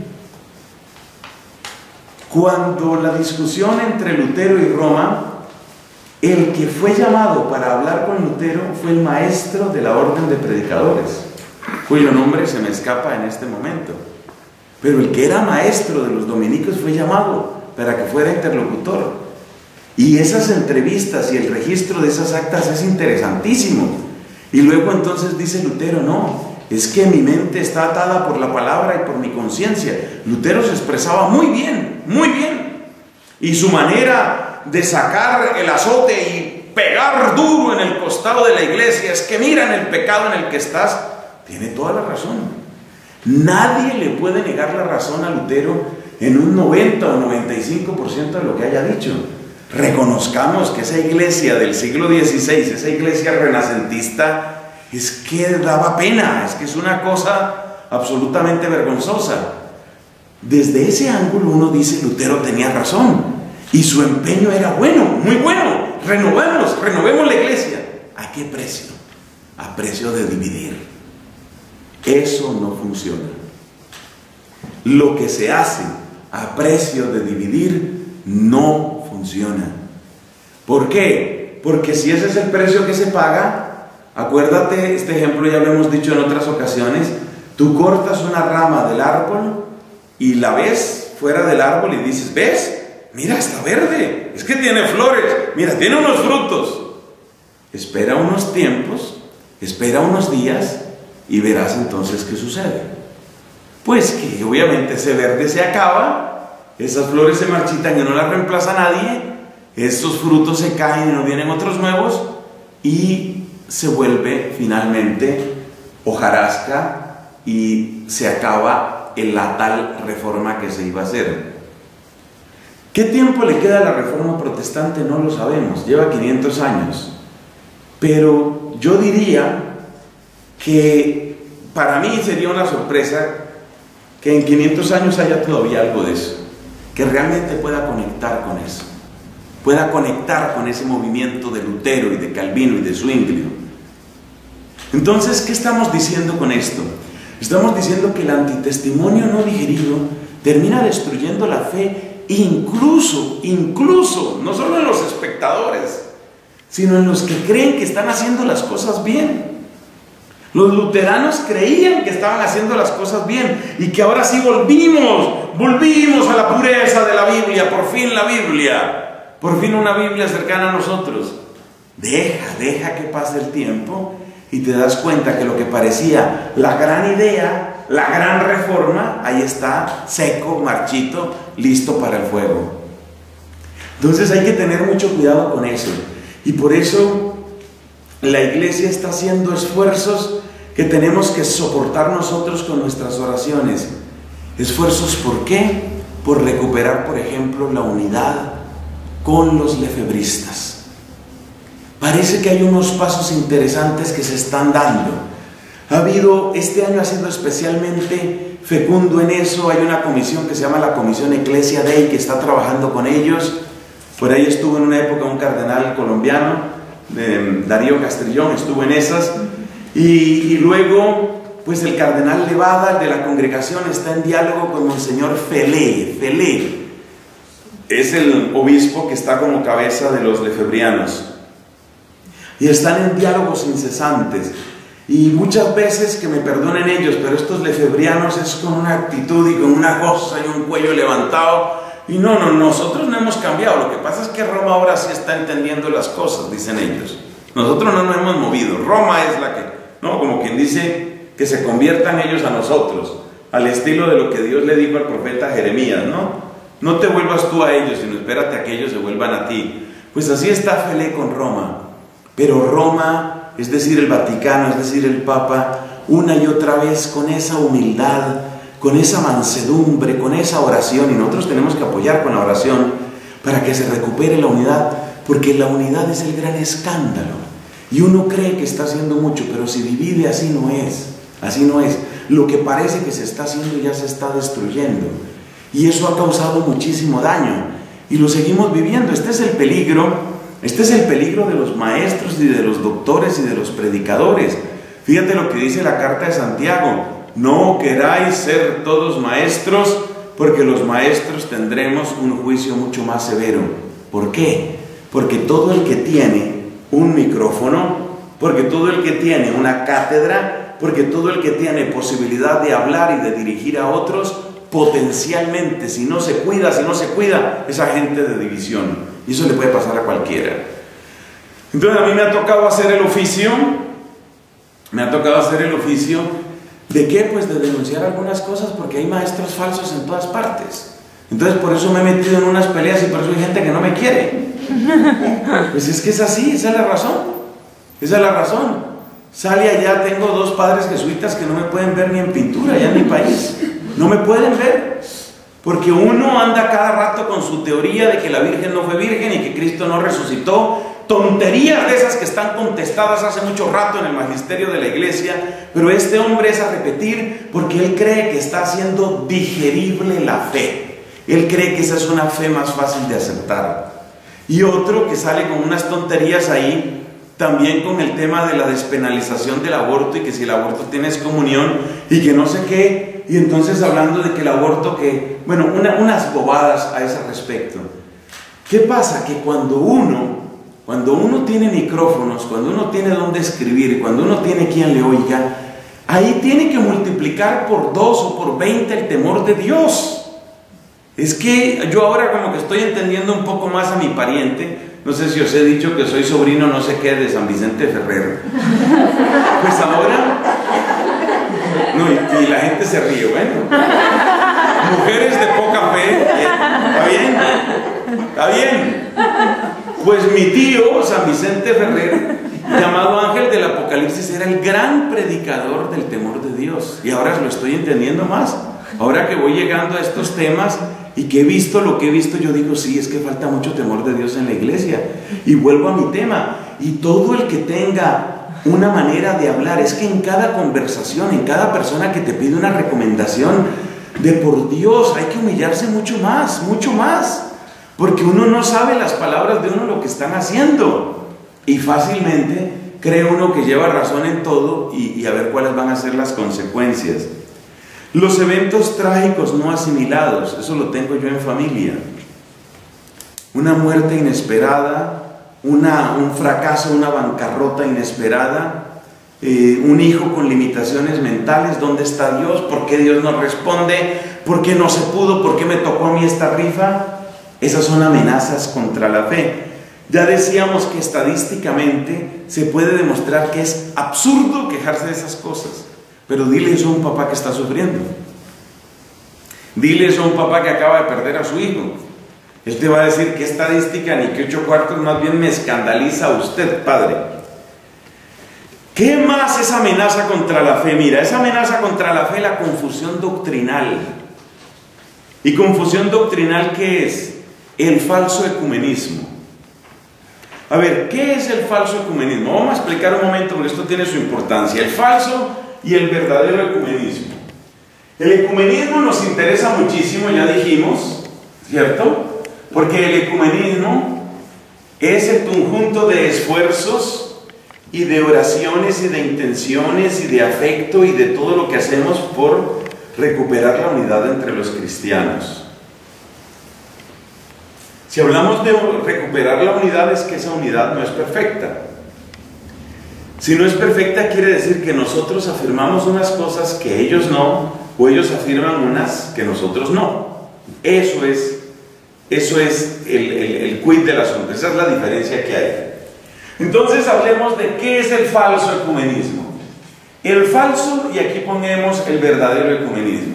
Cuando la discusión entre Lutero y Roma, el que fue llamado para hablar con Lutero fue el maestro de la orden de predicadores, cuyo nombre se me escapa en este momento. Pero el que era maestro de los dominicos fue llamado para que fuera interlocutor. Y esas entrevistas y el registro de esas actas es interesantísimo. Y luego entonces dice Lutero, no, es que mi mente está atada por la palabra y por mi conciencia. Lutero se expresaba muy bien, muy bien. Y su manera de sacar el azote y pegar duro en el costado de la iglesia es que mira en el pecado en el que estás, tiene toda la razón. Nadie le puede negar la razón a Lutero en un noventa o noventa y cinco por ciento de lo que haya dicho. Reconozcamos que esa iglesia del siglo dieciséis, esa iglesia renacentista, es que daba pena, es que es una cosa absolutamente vergonzosa. Desde ese ángulo uno dice, Lutero tenía razón y su empeño era bueno, muy bueno. Renovemos, renovemos la iglesia. ¿A qué precio? A precio de dividir. Eso no funciona. Lo que se hace a precio de dividir no funciona. ¿Por qué? Porque si ese es el precio que se paga, acuérdate, este ejemplo ya lo hemos dicho en otras ocasiones, tú cortas una rama del árbol y la ves fuera del árbol y dices, ¿ves? Mira, está verde, es que tiene flores, mira, tiene unos frutos. Espera unos tiempos, espera unos días y verás entonces qué sucede. Pues que obviamente ese verde se acaba, esas flores se marchitan y no las reemplaza nadie, esos frutos se caen y no vienen otros nuevos y se vuelve finalmente hojarasca y se acaba en la tal reforma que se iba a hacer. ¿Qué tiempo le queda a la reforma protestante? No lo sabemos, lleva quinientos años. Pero yo diría que para mí sería una sorpresa que en quinientos años haya todavía algo de eso, que realmente pueda conectar con eso, pueda conectar con ese movimiento de Lutero y de Calvino y de Zwinglio. Entonces, ¿qué estamos diciendo con esto? Estamos diciendo que el antitestimonio no digerido termina destruyendo la fe, incluso, incluso, no solo en los espectadores, sino en los que creen que están haciendo las cosas bien. Los luteranos creían que estaban haciendo las cosas bien y que ahora sí volvimos, volvimos a la pureza de la Biblia, por fin la Biblia, por fin una Biblia cercana a nosotros. Deja, deja que pase el tiempo y te das cuenta que lo que parecía la gran idea, la gran reforma, ahí está, seco, marchito, listo para el fuego. Entonces hay que tener mucho cuidado con eso. Y por eso la iglesia está haciendo esfuerzos que tenemos que soportar nosotros con nuestras oraciones. ¿Esfuerzos por qué? Por recuperar, por ejemplo, la unidad con los lefebristas. Parece que hay unos pasos interesantes que se están dando. Ha habido, este año ha sido especialmente fecundo en eso. Hay una comisión que se llama la Comisión Ecclesia Dei que está trabajando con ellos. Por ahí estuvo en una época un cardenal colombiano, eh, Darío Castrillón, estuvo en esas. Y, y luego, pues el cardenal Levada, el de la congregación, está en diálogo con Monseñor Felé. Felé es el obispo que está como cabeza de los lefebrianos. Y están en diálogos incesantes. Y muchas veces, que me perdonen ellos, pero estos lefebrianos es con una actitud y con una cosa y un cuello levantado. Y no, no, nosotros no hemos cambiado. Lo que pasa es que Roma ahora sí está entendiendo las cosas, dicen ellos. Nosotros no nos hemos movido. Roma es la que, no, como quien dice, que se conviertan ellos a nosotros, al estilo de lo que Dios le dijo al profeta Jeremías, ¿no? No te vuelvas tú a ellos, sino espérate a que ellos se vuelvan a ti. Pues así está Felé con Roma. Pero Roma, es decir, el Vaticano, es decir, el Papa, una y otra vez con esa humildad, con esa mansedumbre, con esa oración, y nosotros tenemos que apoyar con la oración para que se recupere la unidad, porque la unidad es el gran escándalo. Y uno cree que está haciendo mucho, pero si divide, así no es, así no es. Lo que parece que se está haciendo ya se está destruyendo, y eso ha causado muchísimo daño, y lo seguimos viviendo. Este es el peligro. Este es el peligro de los maestros y de los doctores y de los predicadores. Fíjate lo que dice la carta de Santiago: no queráis ser todos maestros, porque los maestros tendremos un juicio mucho más severo. ¿Por qué? Porque todo el que tiene un micrófono, porque todo el que tiene una cátedra, porque todo el que tiene posibilidad de hablar y de dirigir a otros, potencialmente, si no se cuida, si no se cuida, es agente de división. Y eso le puede pasar a cualquiera. Entonces a mí me ha tocado hacer el oficio, me ha tocado hacer el oficio, ¿de qué? Pues de denunciar algunas cosas, porque hay maestros falsos en todas partes. Entonces por eso me he metido en unas peleas y por eso hay gente que no me quiere. Pues es que es así, esa es la razón. Esa es la razón. Sale allá, tengo dos padres jesuitas que no me pueden ver ni en pintura, allá en mi país. No me pueden ver. Porque uno anda cada rato con su teoría de que la Virgen no fue virgen y que Cristo no resucitó. Tonterías de esas que están contestadas hace mucho rato en el magisterio de la iglesia. Pero este hombre es a repetir porque él cree que está haciendo digerible la fe. Él cree que esa es una fe más fácil de aceptar. Y otro que sale con unas tonterías ahí, también con el tema de la despenalización del aborto y que si el aborto tiene excomunión y que no sé qué. Y entonces hablando de que el aborto, que, bueno, una, unas bobadas a ese respecto. ¿Qué pasa? Que cuando uno, cuando uno tiene micrófonos, cuando uno tiene dónde escribir, cuando uno tiene quien le oiga, ahí tiene que multiplicar por dos o por veinte el temor de Dios. Es que yo ahora como que estoy entendiendo un poco más a mi pariente. No sé si os he dicho que soy sobrino no sé qué de San Vicente Ferrer. Pues ahora... No, y, y la gente se ríe, bueno. Mujeres de poca fe, ¿está bien? ¿Está bien? Pues mi tío, San Vicente Ferrer, llamado Ángel del Apocalipsis, era el gran predicador del temor de Dios. Y ahora lo estoy entendiendo más. Ahora que voy llegando a estos temas y que he visto lo que he visto, yo digo, sí, es que falta mucho temor de Dios en la iglesia. Y vuelvo a mi tema. Y todo el que tenga una manera de hablar, es que en cada conversación, en cada persona que te pide una recomendación, de por Dios, hay que humillarse mucho más, mucho más, porque uno no sabe las palabras de uno lo que están haciendo, y fácilmente cree uno que lleva razón en todo, y, y a ver cuáles van a ser las consecuencias. Los eventos trágicos no asimilados, eso lo tengo yo en familia. Una muerte inesperada, Una, un fracaso, una bancarrota inesperada, eh, un hijo con limitaciones mentales, ¿dónde está Dios? ¿Por qué Dios no responde? ¿Por qué no se pudo? ¿Por qué me tocó a mí esta rifa? Esas son amenazas contra la fe. Ya decíamos que estadísticamente se puede demostrar que es absurdo quejarse de esas cosas, pero dile eso a un papá que está sufriendo. Dile eso a un papá que acaba de perder a su hijo. Él te va a decir que estadística ni que ocho cuartos, más bien me escandaliza a usted, padre. ¿Qué más es amenaza contra la fe? Mira, es amenaza contra la fe la confusión doctrinal. ¿Y confusión doctrinal qué es? El falso ecumenismo. A ver, ¿qué es el falso ecumenismo? Vamos a explicar un momento porque esto tiene su importancia. El falso y el verdadero ecumenismo. El ecumenismo nos interesa muchísimo, ya dijimos, ¿cierto? Porque el ecumenismo es el conjunto de esfuerzos y de oraciones y de intenciones y de afecto y de todo lo que hacemos por recuperar la unidad entre los cristianos. Si hablamos de recuperar la unidad, es que esa unidad no es perfecta. Si no es perfecta, quiere decir que nosotros afirmamos unas cosas que ellos no, o ellos afirman unas que nosotros no. Eso es, eso es el, el, el quid del asunto, esa es la diferencia que hay. Entonces hablemos de qué es el falso ecumenismo. El falso, y aquí ponemos el verdadero ecumenismo.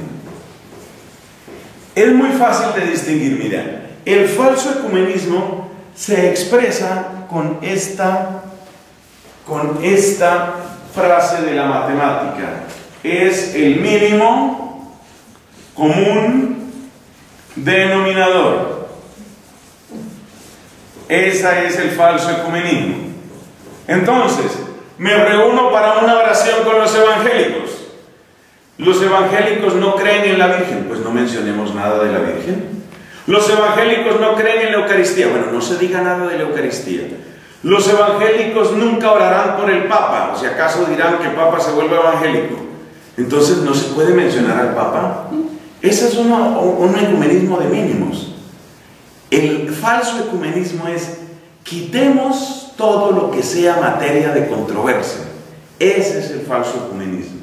Es muy fácil de distinguir, mira. El falso ecumenismo se expresa con esta, con esta frase de la matemática. Es el mínimo común denominador. Ese es el falso ecumenismo. Entonces, me reúno para una oración con los evangélicos. Los evangélicos no creen en la Virgen, pues no mencionemos nada de la Virgen. Los evangélicos no creen en la Eucaristía, bueno, no se diga nada de la Eucaristía. Los evangélicos nunca orarán por el Papa, o si acaso dirán que el Papa se vuelve evangélico. Entonces no se puede mencionar al Papa. Ese es una, un ecumenismo de mínimos. El falso ecumenismo es quitemos todo lo que sea materia de controversia. Ese es el falso ecumenismo.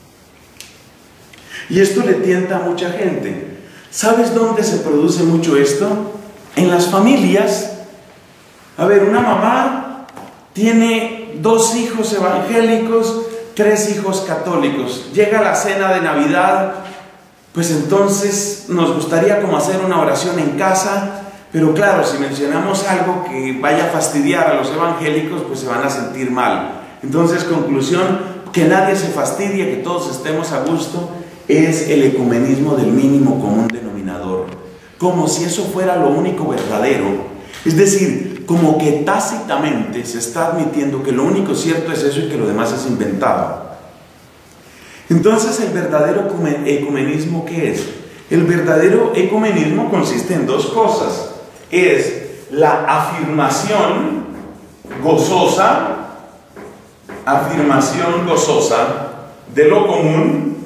Y esto le tienta a mucha gente. ¿Sabes dónde se produce mucho esto? En las familias. A ver, una mamá tiene dos hijos evangélicos, tres hijos católicos. Llega la cena de Navidad, pues entonces nos gustaría como hacer una oración en casa, pero claro, si mencionamos algo que vaya a fastidiar a los evangélicos, pues se van a sentir mal. Entonces, conclusión, que nadie se fastidie, que todos estemos a gusto. Es el ecumenismo del mínimo común denominador, como si eso fuera lo único verdadero. Es decir, como que tácitamente se está admitiendo que lo único cierto es eso y que lo demás es inventado. Entonces, ¿el verdadero ecumenismo qué es? El verdadero ecumenismo consiste en dos cosas. Es la afirmación gozosa, afirmación gozosa de lo común,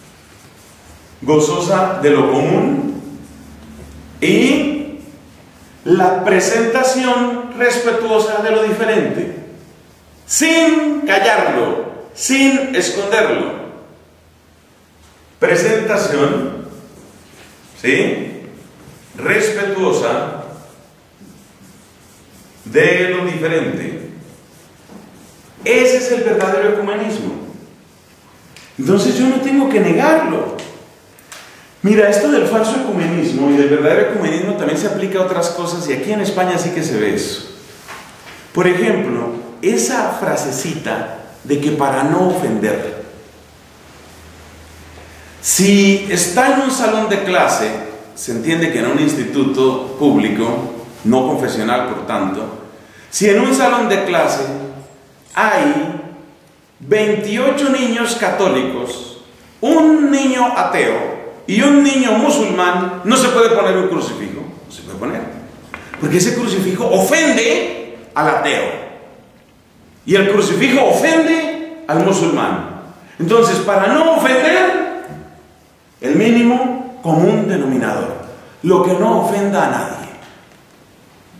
gozosa de lo común, y la presentación respetuosa de lo diferente, sin callarlo, sin esconderlo. Presentación, ¿sí?, respetuosa de lo diferente. Ese es el verdadero ecumenismo. Entonces yo no tengo que negarlo. Mira, esto del falso ecumenismo y del verdadero ecumenismo también se aplica a otras cosas, y aquí en España sí que se ve eso. Por ejemplo, esa frasecita de que para no ofender. Si está en un salón de clase, se entiende que en un instituto público, no confesional por tanto, si en un salón de clase hay veintiocho niños católicos, un niño ateo y un niño musulmán, no se puede poner un crucifijo. No se puede poner, porque ese crucifijo ofende al ateo y el crucifijo ofende al musulmán. Entonces, para no ofender, el mínimo común denominador, lo que no ofenda a nadie.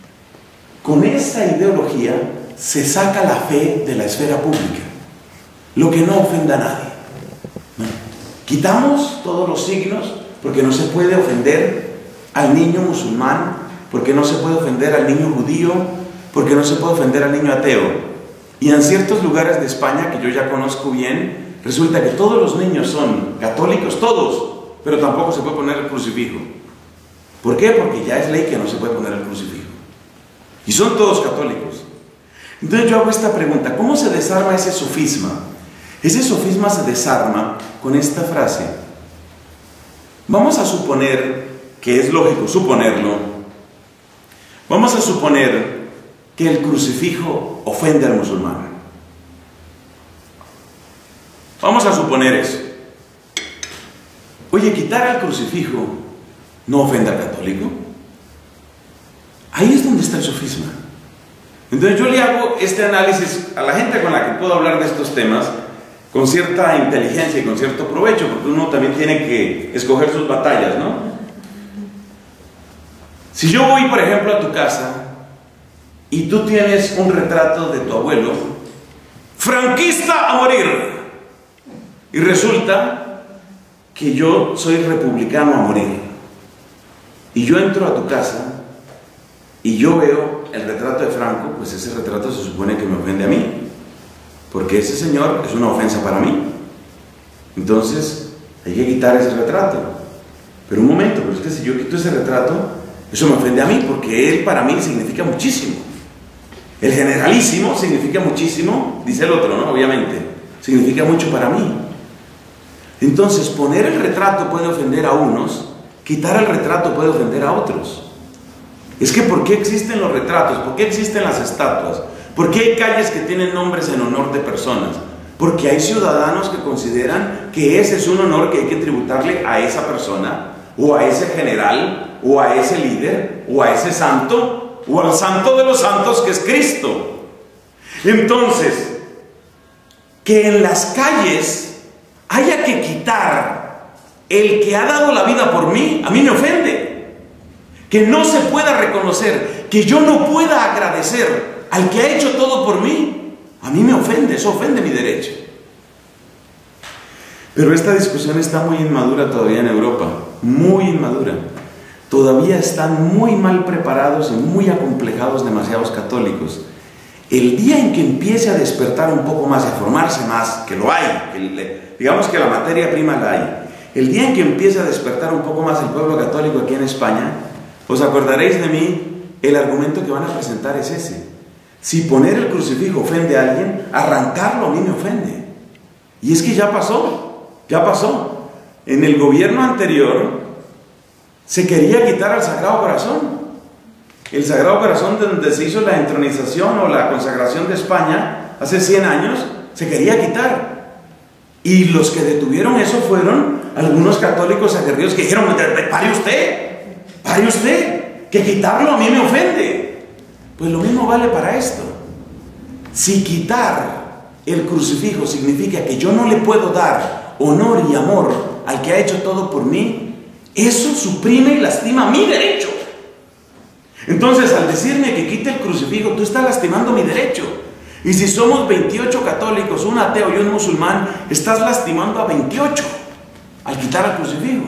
Con esta ideología se saca la fe de la esfera pública. lo que no ofenda a nadie. ¿No? Quitamos todos los signos, porque no se puede ofender al niño musulmán, porque no se puede ofender al niño judío, porque no se puede ofender al niño ateo. Y en ciertos lugares de España, que yo ya conozco bien, resulta que todos los niños son católicos, todos, pero tampoco se puede poner el crucifijo. ¿Por qué? Porque ya es ley que no se puede poner el crucifijo. Y son todos católicos. Entonces yo hago esta pregunta: ¿cómo se desarma ese sofisma? Ese sofisma se desarma con esta frase. Vamos a suponer, que es lógico suponerlo, vamos a suponer que el crucifijo ofende al musulmán. Vamos a suponer eso. Oye, quitar el crucifijo no ofende al católico. Ahí es donde está el sofisma. Entonces yo le hago este análisis a la gente con la que puedo hablar de estos temas con cierta inteligencia y con cierto provecho, porque uno también tiene que escoger sus batallas, ¿no? Si yo voy, por ejemplo, a tu casa y tú tienes un retrato de tu abuelo, franquista a morir, y resulta que yo soy republicano a morir, y yo entro a tu casa y yo veo el retrato de Franco, pues ese retrato se supone que me ofende a mí, porque ese señor es una ofensa para mí. Entonces hay que quitar ese retrato. Pero un momento, pero es que si yo quito ese retrato, eso me ofende a mí, porque él para mí significa muchísimo. El generalísimo significa muchísimo, dice el otro, ¿no? Obviamente, significa mucho para mí. Entonces poner el retrato puede ofender a unos, quitar el retrato puede ofender a otros. Es que ¿por qué existen los retratos? ¿Por qué existen las estatuas? ¿Por qué hay calles que tienen nombres en honor de personas? Porque hay ciudadanos que consideran que ese es un honor que hay que tributarle a esa persona, o a ese general, o a ese líder, o a ese santo, o al santo de los santos que es Cristo. Entonces, que en las calles haya que quitar el que ha dado la vida por mí, a mí me ofende. Que no se pueda reconocer, que yo no pueda agradecer al que ha hecho todo por mí, a mí me ofende, eso ofende mi derecho. Pero esta discusión está muy inmadura todavía en Europa, muy inmadura. Todavía están muy mal preparados y muy acomplejados demasiados católicos. El día en que empiece a despertar un poco más y a formarse más, que lo hay, que digamos que la materia prima la hay, el día en que empiece a despertar un poco más el pueblo católico aquí en España, os acordaréis de mí, el argumento que van a presentar es ese. Si poner el crucifijo ofende a alguien, arrancarlo a mí me ofende. Y es que ya pasó, ya pasó. En el gobierno anterior se quería quitar al Sagrado Corazón. El Sagrado Corazón, donde se hizo la entronización o la consagración de España hace cien años, se quería quitar. Y los que detuvieron eso fueron algunos católicos aguerridos que dijeron: pare usted, pare usted, que quitarlo a mí me ofende. Pues lo mismo vale para esto. Si quitar el crucifijo significa que yo no le puedo dar honor y amor al que ha hecho todo por mí, eso suprime y lastima mi derecho. Entonces, al decirme que quite el crucifijo, tú estás lastimando mi derecho. Y si somos veintiocho católicos, un ateo y un musulmán, estás lastimando a veintiocho al quitar el crucifijo.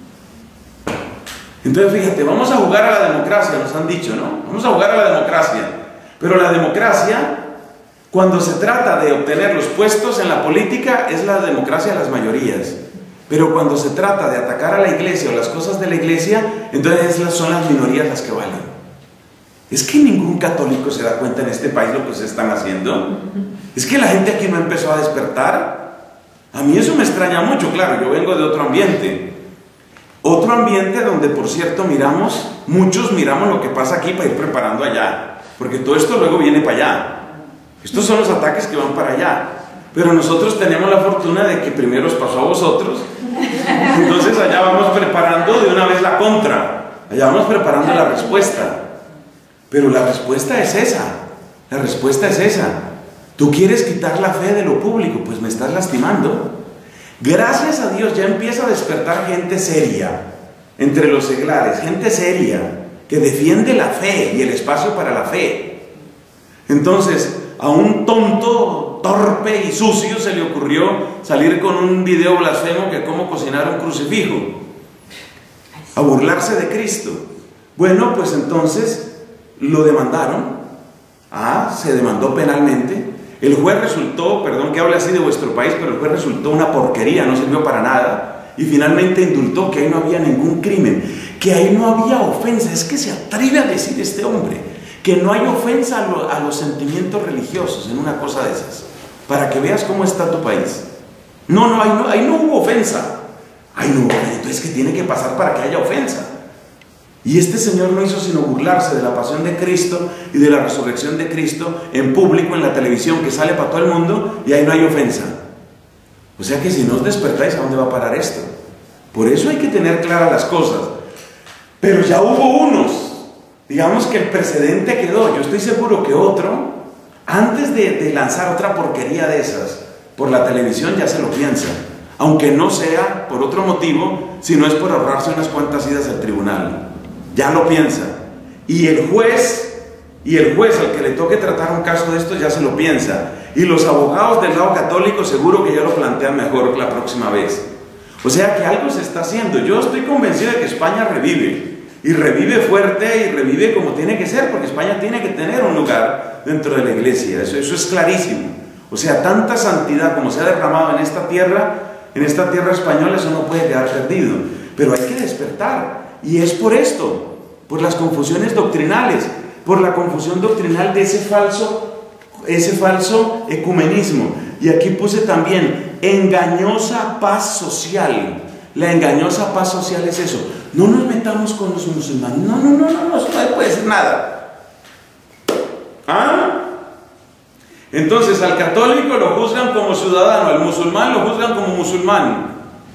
Entonces fíjate, vamos a jugar a la democracia, nos han dicho, ¿no? Vamos a jugar a la democracia. Pero la democracia, cuando se trata de obtener los puestos en la política, es la democracia de las mayorías. Pero cuando se trata de atacar a la iglesia o las cosas de la iglesia, entonces son las minorías las que valen. Es que ningún católico se da cuenta en este país lo que se están haciendo. Es que la gente aquí no empezó a despertar. A mí eso me extraña mucho, claro, yo vengo de otro ambiente. Otro ambiente donde, por cierto, miramos, muchos miramos lo que pasa aquí para ir preparando allá, porque todo esto luego viene para allá. Estos son los ataques que van para allá. Pero nosotros tenemos la fortuna de que primero os pasó a vosotros, entonces allá vamos preparando de una vez la contra, allá vamos preparando la respuesta. Pero la respuesta es esa, la respuesta es esa. Tú quieres quitar la fe de lo público, pues me estás lastimando. Gracias a Dios ya empieza a despertar gente seria entre los seglares, gente seria que defiende la fe y el espacio para la fe. Entonces, a un tonto, torpe y sucio se le ocurrió salir con un video blasfemo que cómo cocinar un crucifijo, a burlarse de Cristo. Bueno, pues entonces lo demandaron, ah, se demandó penalmente. El juez resultó, perdón que hable así de vuestro país, pero el juez resultó una porquería, no sirvió para nada, y finalmente indultó que ahí no había ningún crimen, que ahí no había ofensa. Es que se atreve a decir este hombre que no hay ofensa a, lo, a los sentimientos religiosos en una cosa de esas, para que veas cómo está tu país. No, no, ahí no, ahí no hubo ofensa. Ahí no hubo, entonces ¿qué tiene que pasar para que haya ofensa? Y este señor no hizo sino burlarse de la pasión de Cristo y de la resurrección de Cristo en público, en la televisión, que sale para todo el mundo, y ahí no hay ofensa. O sea que si no os despertáis, ¿a dónde va a parar esto? Por eso hay que tener claras las cosas. Pero ya hubo unos, digamos que el precedente quedó. Yo estoy seguro que otro, antes de, de lanzar otra porquería de esas por la televisión, ya se lo piensa, aunque no sea por otro motivo, sino es por ahorrarse unas cuantas idas al tribunal. Ya lo piensa. Y el juez, y el juez al que le toque tratar un caso de esto ya se lo piensa. Y los abogados del lado católico seguro que ya lo plantean mejor la próxima vez. O sea que algo se está haciendo. Yo estoy convencido de que España revive. Y revive fuerte y revive como tiene que ser, porque España tiene que tener un lugar dentro de la iglesia. Eso, eso es clarísimo. O sea, tanta santidad como se ha derramado en esta tierra, en esta tierra española, eso no puede quedar perdido. Pero hay que despertar. Y es por esto, por las confusiones doctrinales, por la confusión doctrinal de ese falso, ese falso ecumenismo. Y aquí puse también engañosa paz social. La engañosa paz social es eso. No nos metamos con los musulmanes. No, no, no, no, no puede ser nada. ¿Ah? Entonces al católico lo juzgan como ciudadano, al musulmán lo juzgan como musulmán.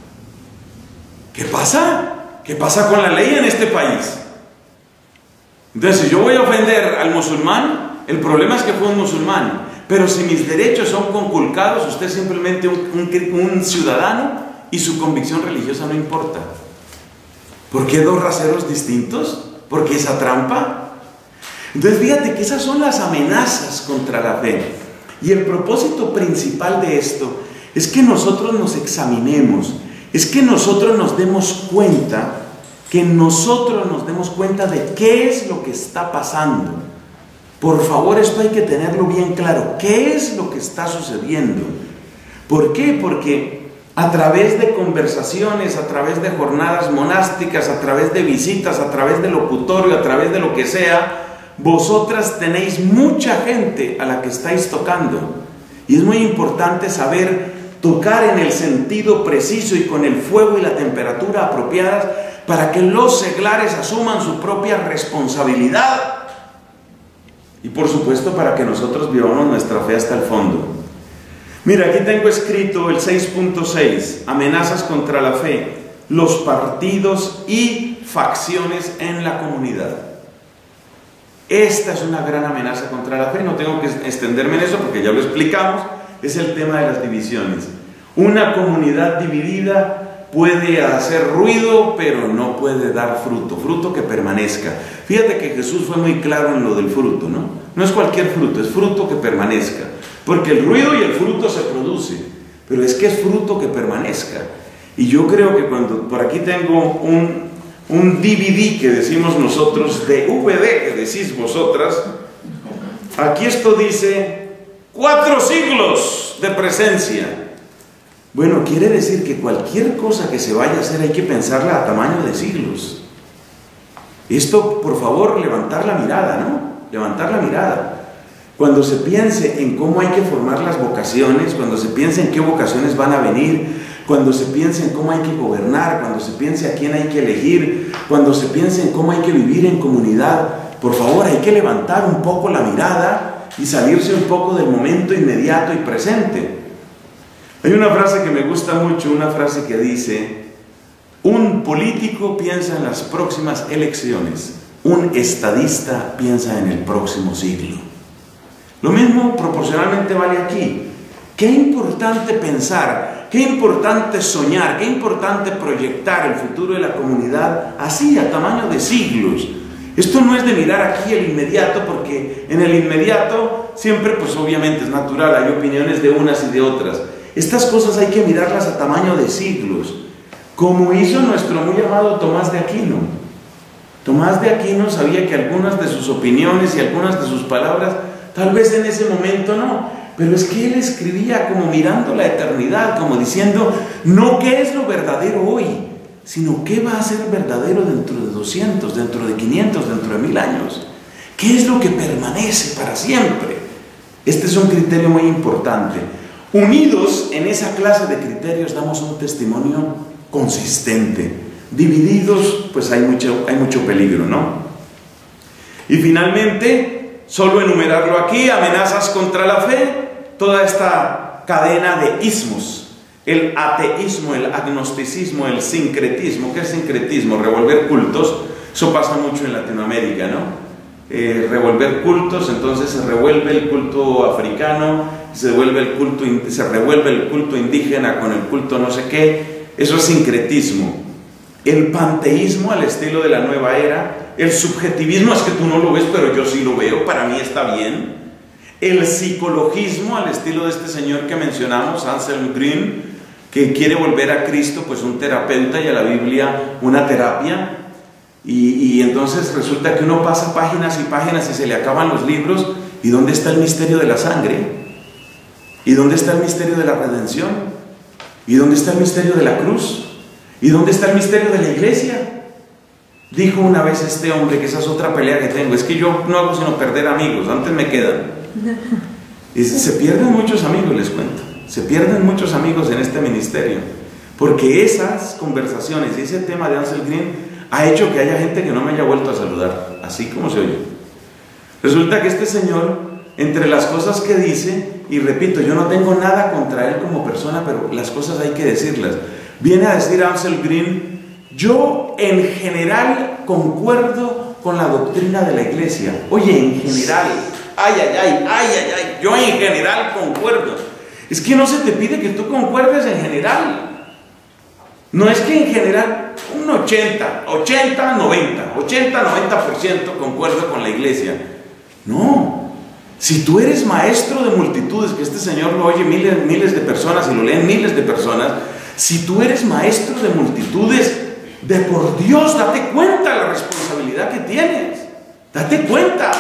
¿Qué pasa? ¿Qué pasa con la ley en este país? Entonces, si yo voy a ofender al musulmán, el problema es que fue un musulmán. Pero si mis derechos son conculcados, usted es simplemente un, un, un ciudadano y su convicción religiosa no importa. ¿Por qué dos raseros distintos? ¿Por qué esa trampa? Entonces, fíjate que esas son las amenazas contra la fe. Y el propósito principal de esto es que nosotros nos examinemos, es que nosotros nos demos cuenta, que nosotros nos demos cuenta de qué es lo que está pasando. Por favor, esto hay que tenerlo bien claro. ¿Qué es lo que está sucediendo? ¿Por qué? Porque a través de conversaciones, a través de jornadas monásticas, a través de visitas, a través de locutorio, a través de lo que sea, vosotras tenéis mucha gente a la que estáis tocando. Y es muy importante saber tocar en el sentido preciso y con el fuego y la temperatura apropiadas para que los seglares asuman su propia responsabilidad. Y por supuesto para que nosotros vivamos nuestra fe hasta el fondo. Mira, aquí tengo escrito el seis punto seis, amenazas contra la fe, los partidos y facciones en la comunidad. Esta es una gran amenaza contra la fe, no tengo que extenderme en eso porque ya lo explicamos, es el tema de las divisiones. Una comunidad dividida puede hacer ruido, pero no puede dar fruto, fruto que permanezca. Fíjate que Jesús fue muy claro en lo del fruto, ¿no? No es cualquier fruto, es fruto que permanezca. Porque el ruido y el fruto se produce, pero es que es fruto que permanezca. Y yo creo que cuando, por aquí tengo un, un D V D que decimos nosotros, de V D que decís vosotras, aquí esto dice, cuatro siglos de presencia. Bueno, quiere decir que cualquier cosa que se vaya a hacer hay que pensarla a tamaño de siglos. Esto, por favor, levantar la mirada, ¿no? Levantar la mirada. Cuando se piense en cómo hay que formar las vocaciones, cuando se piense en qué vocaciones van a venir, cuando se piense en cómo hay que gobernar, cuando se piense a quién hay que elegir, cuando se piense en cómo hay que vivir en comunidad, por favor, hay que levantar un poco la mirada y salirse un poco del momento inmediato y presente. Hay una frase que me gusta mucho, una frase que dice, un político piensa en las próximas elecciones, un estadista piensa en el próximo siglo. Lo mismo proporcionalmente vale aquí. Qué importante pensar, qué importante soñar, qué importante proyectar el futuro de la comunidad así, a tamaño de siglos. Esto no es de mirar aquí el inmediato, porque en el inmediato siempre, pues obviamente es natural, hay opiniones de unas y de otras. Estas cosas hay que mirarlas a tamaño de siglos, como hizo nuestro muy amado Tomás de Aquino. Tomás de Aquino sabía que algunas de sus opiniones y algunas de sus palabras, tal vez en ese momento no, pero es que él escribía como mirando la eternidad, como diciendo, no qué es lo verdadero hoy, sino qué va a ser verdadero dentro de doscientos, dentro de quinientos, dentro de mil años. ¿Qué es lo que permanece para siempre? Este es un criterio muy importante. Unidos en esa clase de criterios damos un testimonio consistente. Divididos, pues hay mucho, hay mucho peligro, ¿no? Y finalmente, solo enumerarlo aquí, amenazas contra la fe, toda esta cadena de ismos. El ateísmo, el agnosticismo, el sincretismo. ¿Qué es sincretismo? Revolver cultos. Eso pasa mucho en Latinoamérica, ¿no? Eh, revolver cultos, entonces se revuelve el culto africano, se, devuelve el culto, se revuelve el culto indígena con el culto no sé qué. Eso es sincretismo. El panteísmo al estilo de la nueva era. El subjetivismo es que tú no lo ves, pero yo sí lo veo, para mí está bien. El psicologismo al estilo de este señor que mencionamos, Anselm Green, que quiere volver a Cristo pues un terapeuta y a la Biblia una terapia, y, y entonces resulta que uno pasa páginas y páginas y se le acaban los libros. ¿Y dónde está el misterio de la sangre? ¿Y dónde está el misterio de la redención? ¿Y dónde está el misterio de la cruz? ¿Y dónde está el misterio de la iglesia? Dijo una vez este hombre, que esa es otra pelea que tengo, es que yo no hago sino perder amigos, antes me quedan. Y se pierden muchos amigos, les cuento. Se pierden muchos amigos en este ministerio, porque esas conversaciones y ese tema de Ansel Green ha hecho que haya gente que no me haya vuelto a saludar, así como se oye. Resulta que este señor, entre las cosas que dice, y repito, yo no tengo nada contra él como persona, pero las cosas hay que decirlas. Viene a decir Ansel Green, yo en general concuerdo con la doctrina de la iglesia. Oye, en general, ay, ay, ay, ay, ay, ay, yo en general concuerdo. Es que no se te pide que tú concuerdes en general. No es que en general un ochenta, ochenta, noventa, ochenta, noventa por ciento concuerdo con la iglesia. No. Si tú eres maestro de multitudes, que este señor lo oye miles, miles de personas y lo leen miles de personas, si tú eres maestro de multitudes, de por Dios, date cuenta de la responsabilidad que tienes. Date cuenta.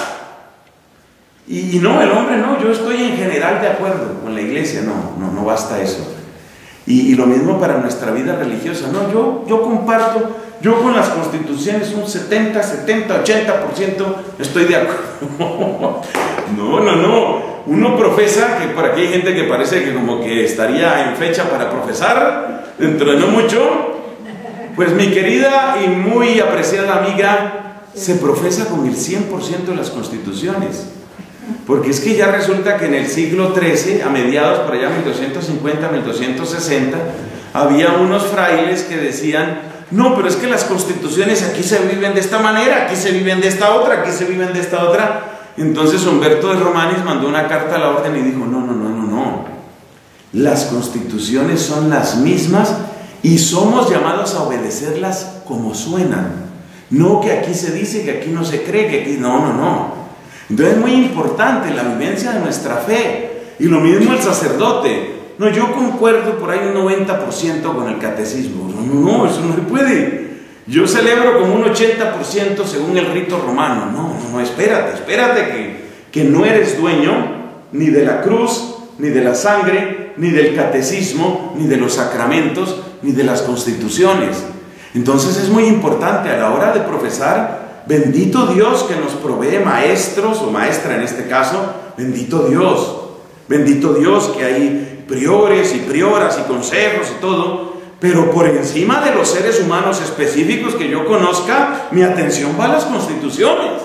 Y no, el hombre no, yo estoy en general de acuerdo con la iglesia, no, no, no basta eso. Y, y lo mismo para nuestra vida religiosa, no, yo, yo comparto, yo con las constituciones un setenta, setenta, ochenta por ciento estoy de acuerdo. No, no, no, uno profesa, que por aquí hay gente que parece que como que estaría en fecha para profesar, dentro de no mucho, pues mi querida y muy apreciada amiga se profesa con el cien por ciento de las constituciones. Porque es que ya resulta que en el siglo trece, a mediados por allá, mil doscientos cincuenta, mil doscientos sesenta, había unos frailes que decían, no, pero es que las constituciones aquí se viven de esta manera, aquí se viven de esta otra, aquí se viven de esta otra. Entonces Humberto de Romanis mandó una carta a la orden y dijo, no, no, no, no, no. Las constituciones son las mismas y somos llamados a obedecerlas como suenan. No que aquí se dice, que aquí no se cree, que aquí... No, no, no. Entonces es muy importante la vivencia de nuestra fe. Y lo mismo el sacerdote. No, yo concuerdo por ahí un noventa por ciento con el catecismo. No, no, no, eso no se puede. Yo celebro como un ochenta por ciento según el rito romano. No, no, no, espérate, espérate que, que no eres dueño ni de la cruz, ni de la sangre, ni del catecismo, ni de los sacramentos, ni de las constituciones. Entonces es muy importante a la hora de profesar. Bendito Dios que nos provee maestros o maestra en este caso, bendito Dios, bendito Dios que hay priores y prioras y consejos y todo, pero por encima de los seres humanos específicos que yo conozca, mi atención va a las constituciones,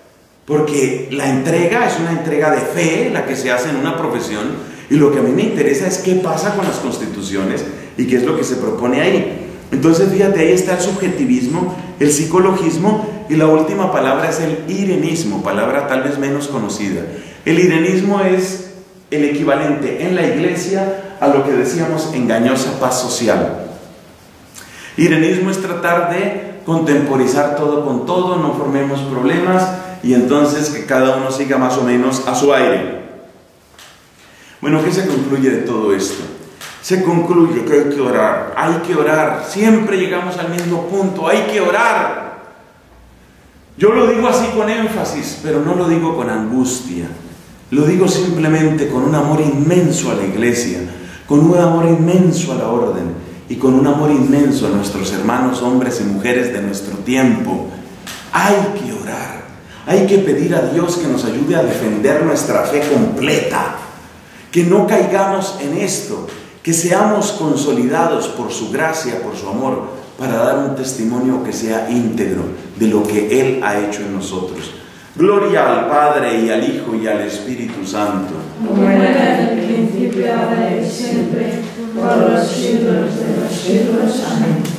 porque la entrega es una entrega de fe, la que se hace en una profesión, y lo que a mí me interesa es qué pasa con las constituciones y qué es lo que se propone ahí. Entonces fíjate, ahí está el subjetivismo, el psicologismo, y la última palabra es el irenismo, palabra tal vez menos conocida. El irenismo es el equivalente en la iglesia a lo que decíamos engañosa paz social. Irenismo es tratar de contemporizar todo con todo, no formemos problemas y entonces que cada uno siga más o menos a su aire. Bueno, ¿qué se concluye de todo esto? Se concluye que hay que orar, hay que orar, siempre llegamos al mismo punto, hay que orar. Yo lo digo así con énfasis, pero no lo digo con angustia, lo digo simplemente con un amor inmenso a la iglesia, con un amor inmenso a la orden y con un amor inmenso a nuestros hermanos hombres y mujeres de nuestro tiempo. Hay que orar, hay que pedir a Dios que nos ayude a defender nuestra fe completa, que no caigamos en esto, que seamos consolidados por su gracia, por su amor, para dar un testimonio que sea íntegro de lo que Él ha hecho en nosotros. Gloria al Padre y al Hijo y al Espíritu Santo. Como era en el principio, ahora y siempre, por los siglos de los siglos. Amén.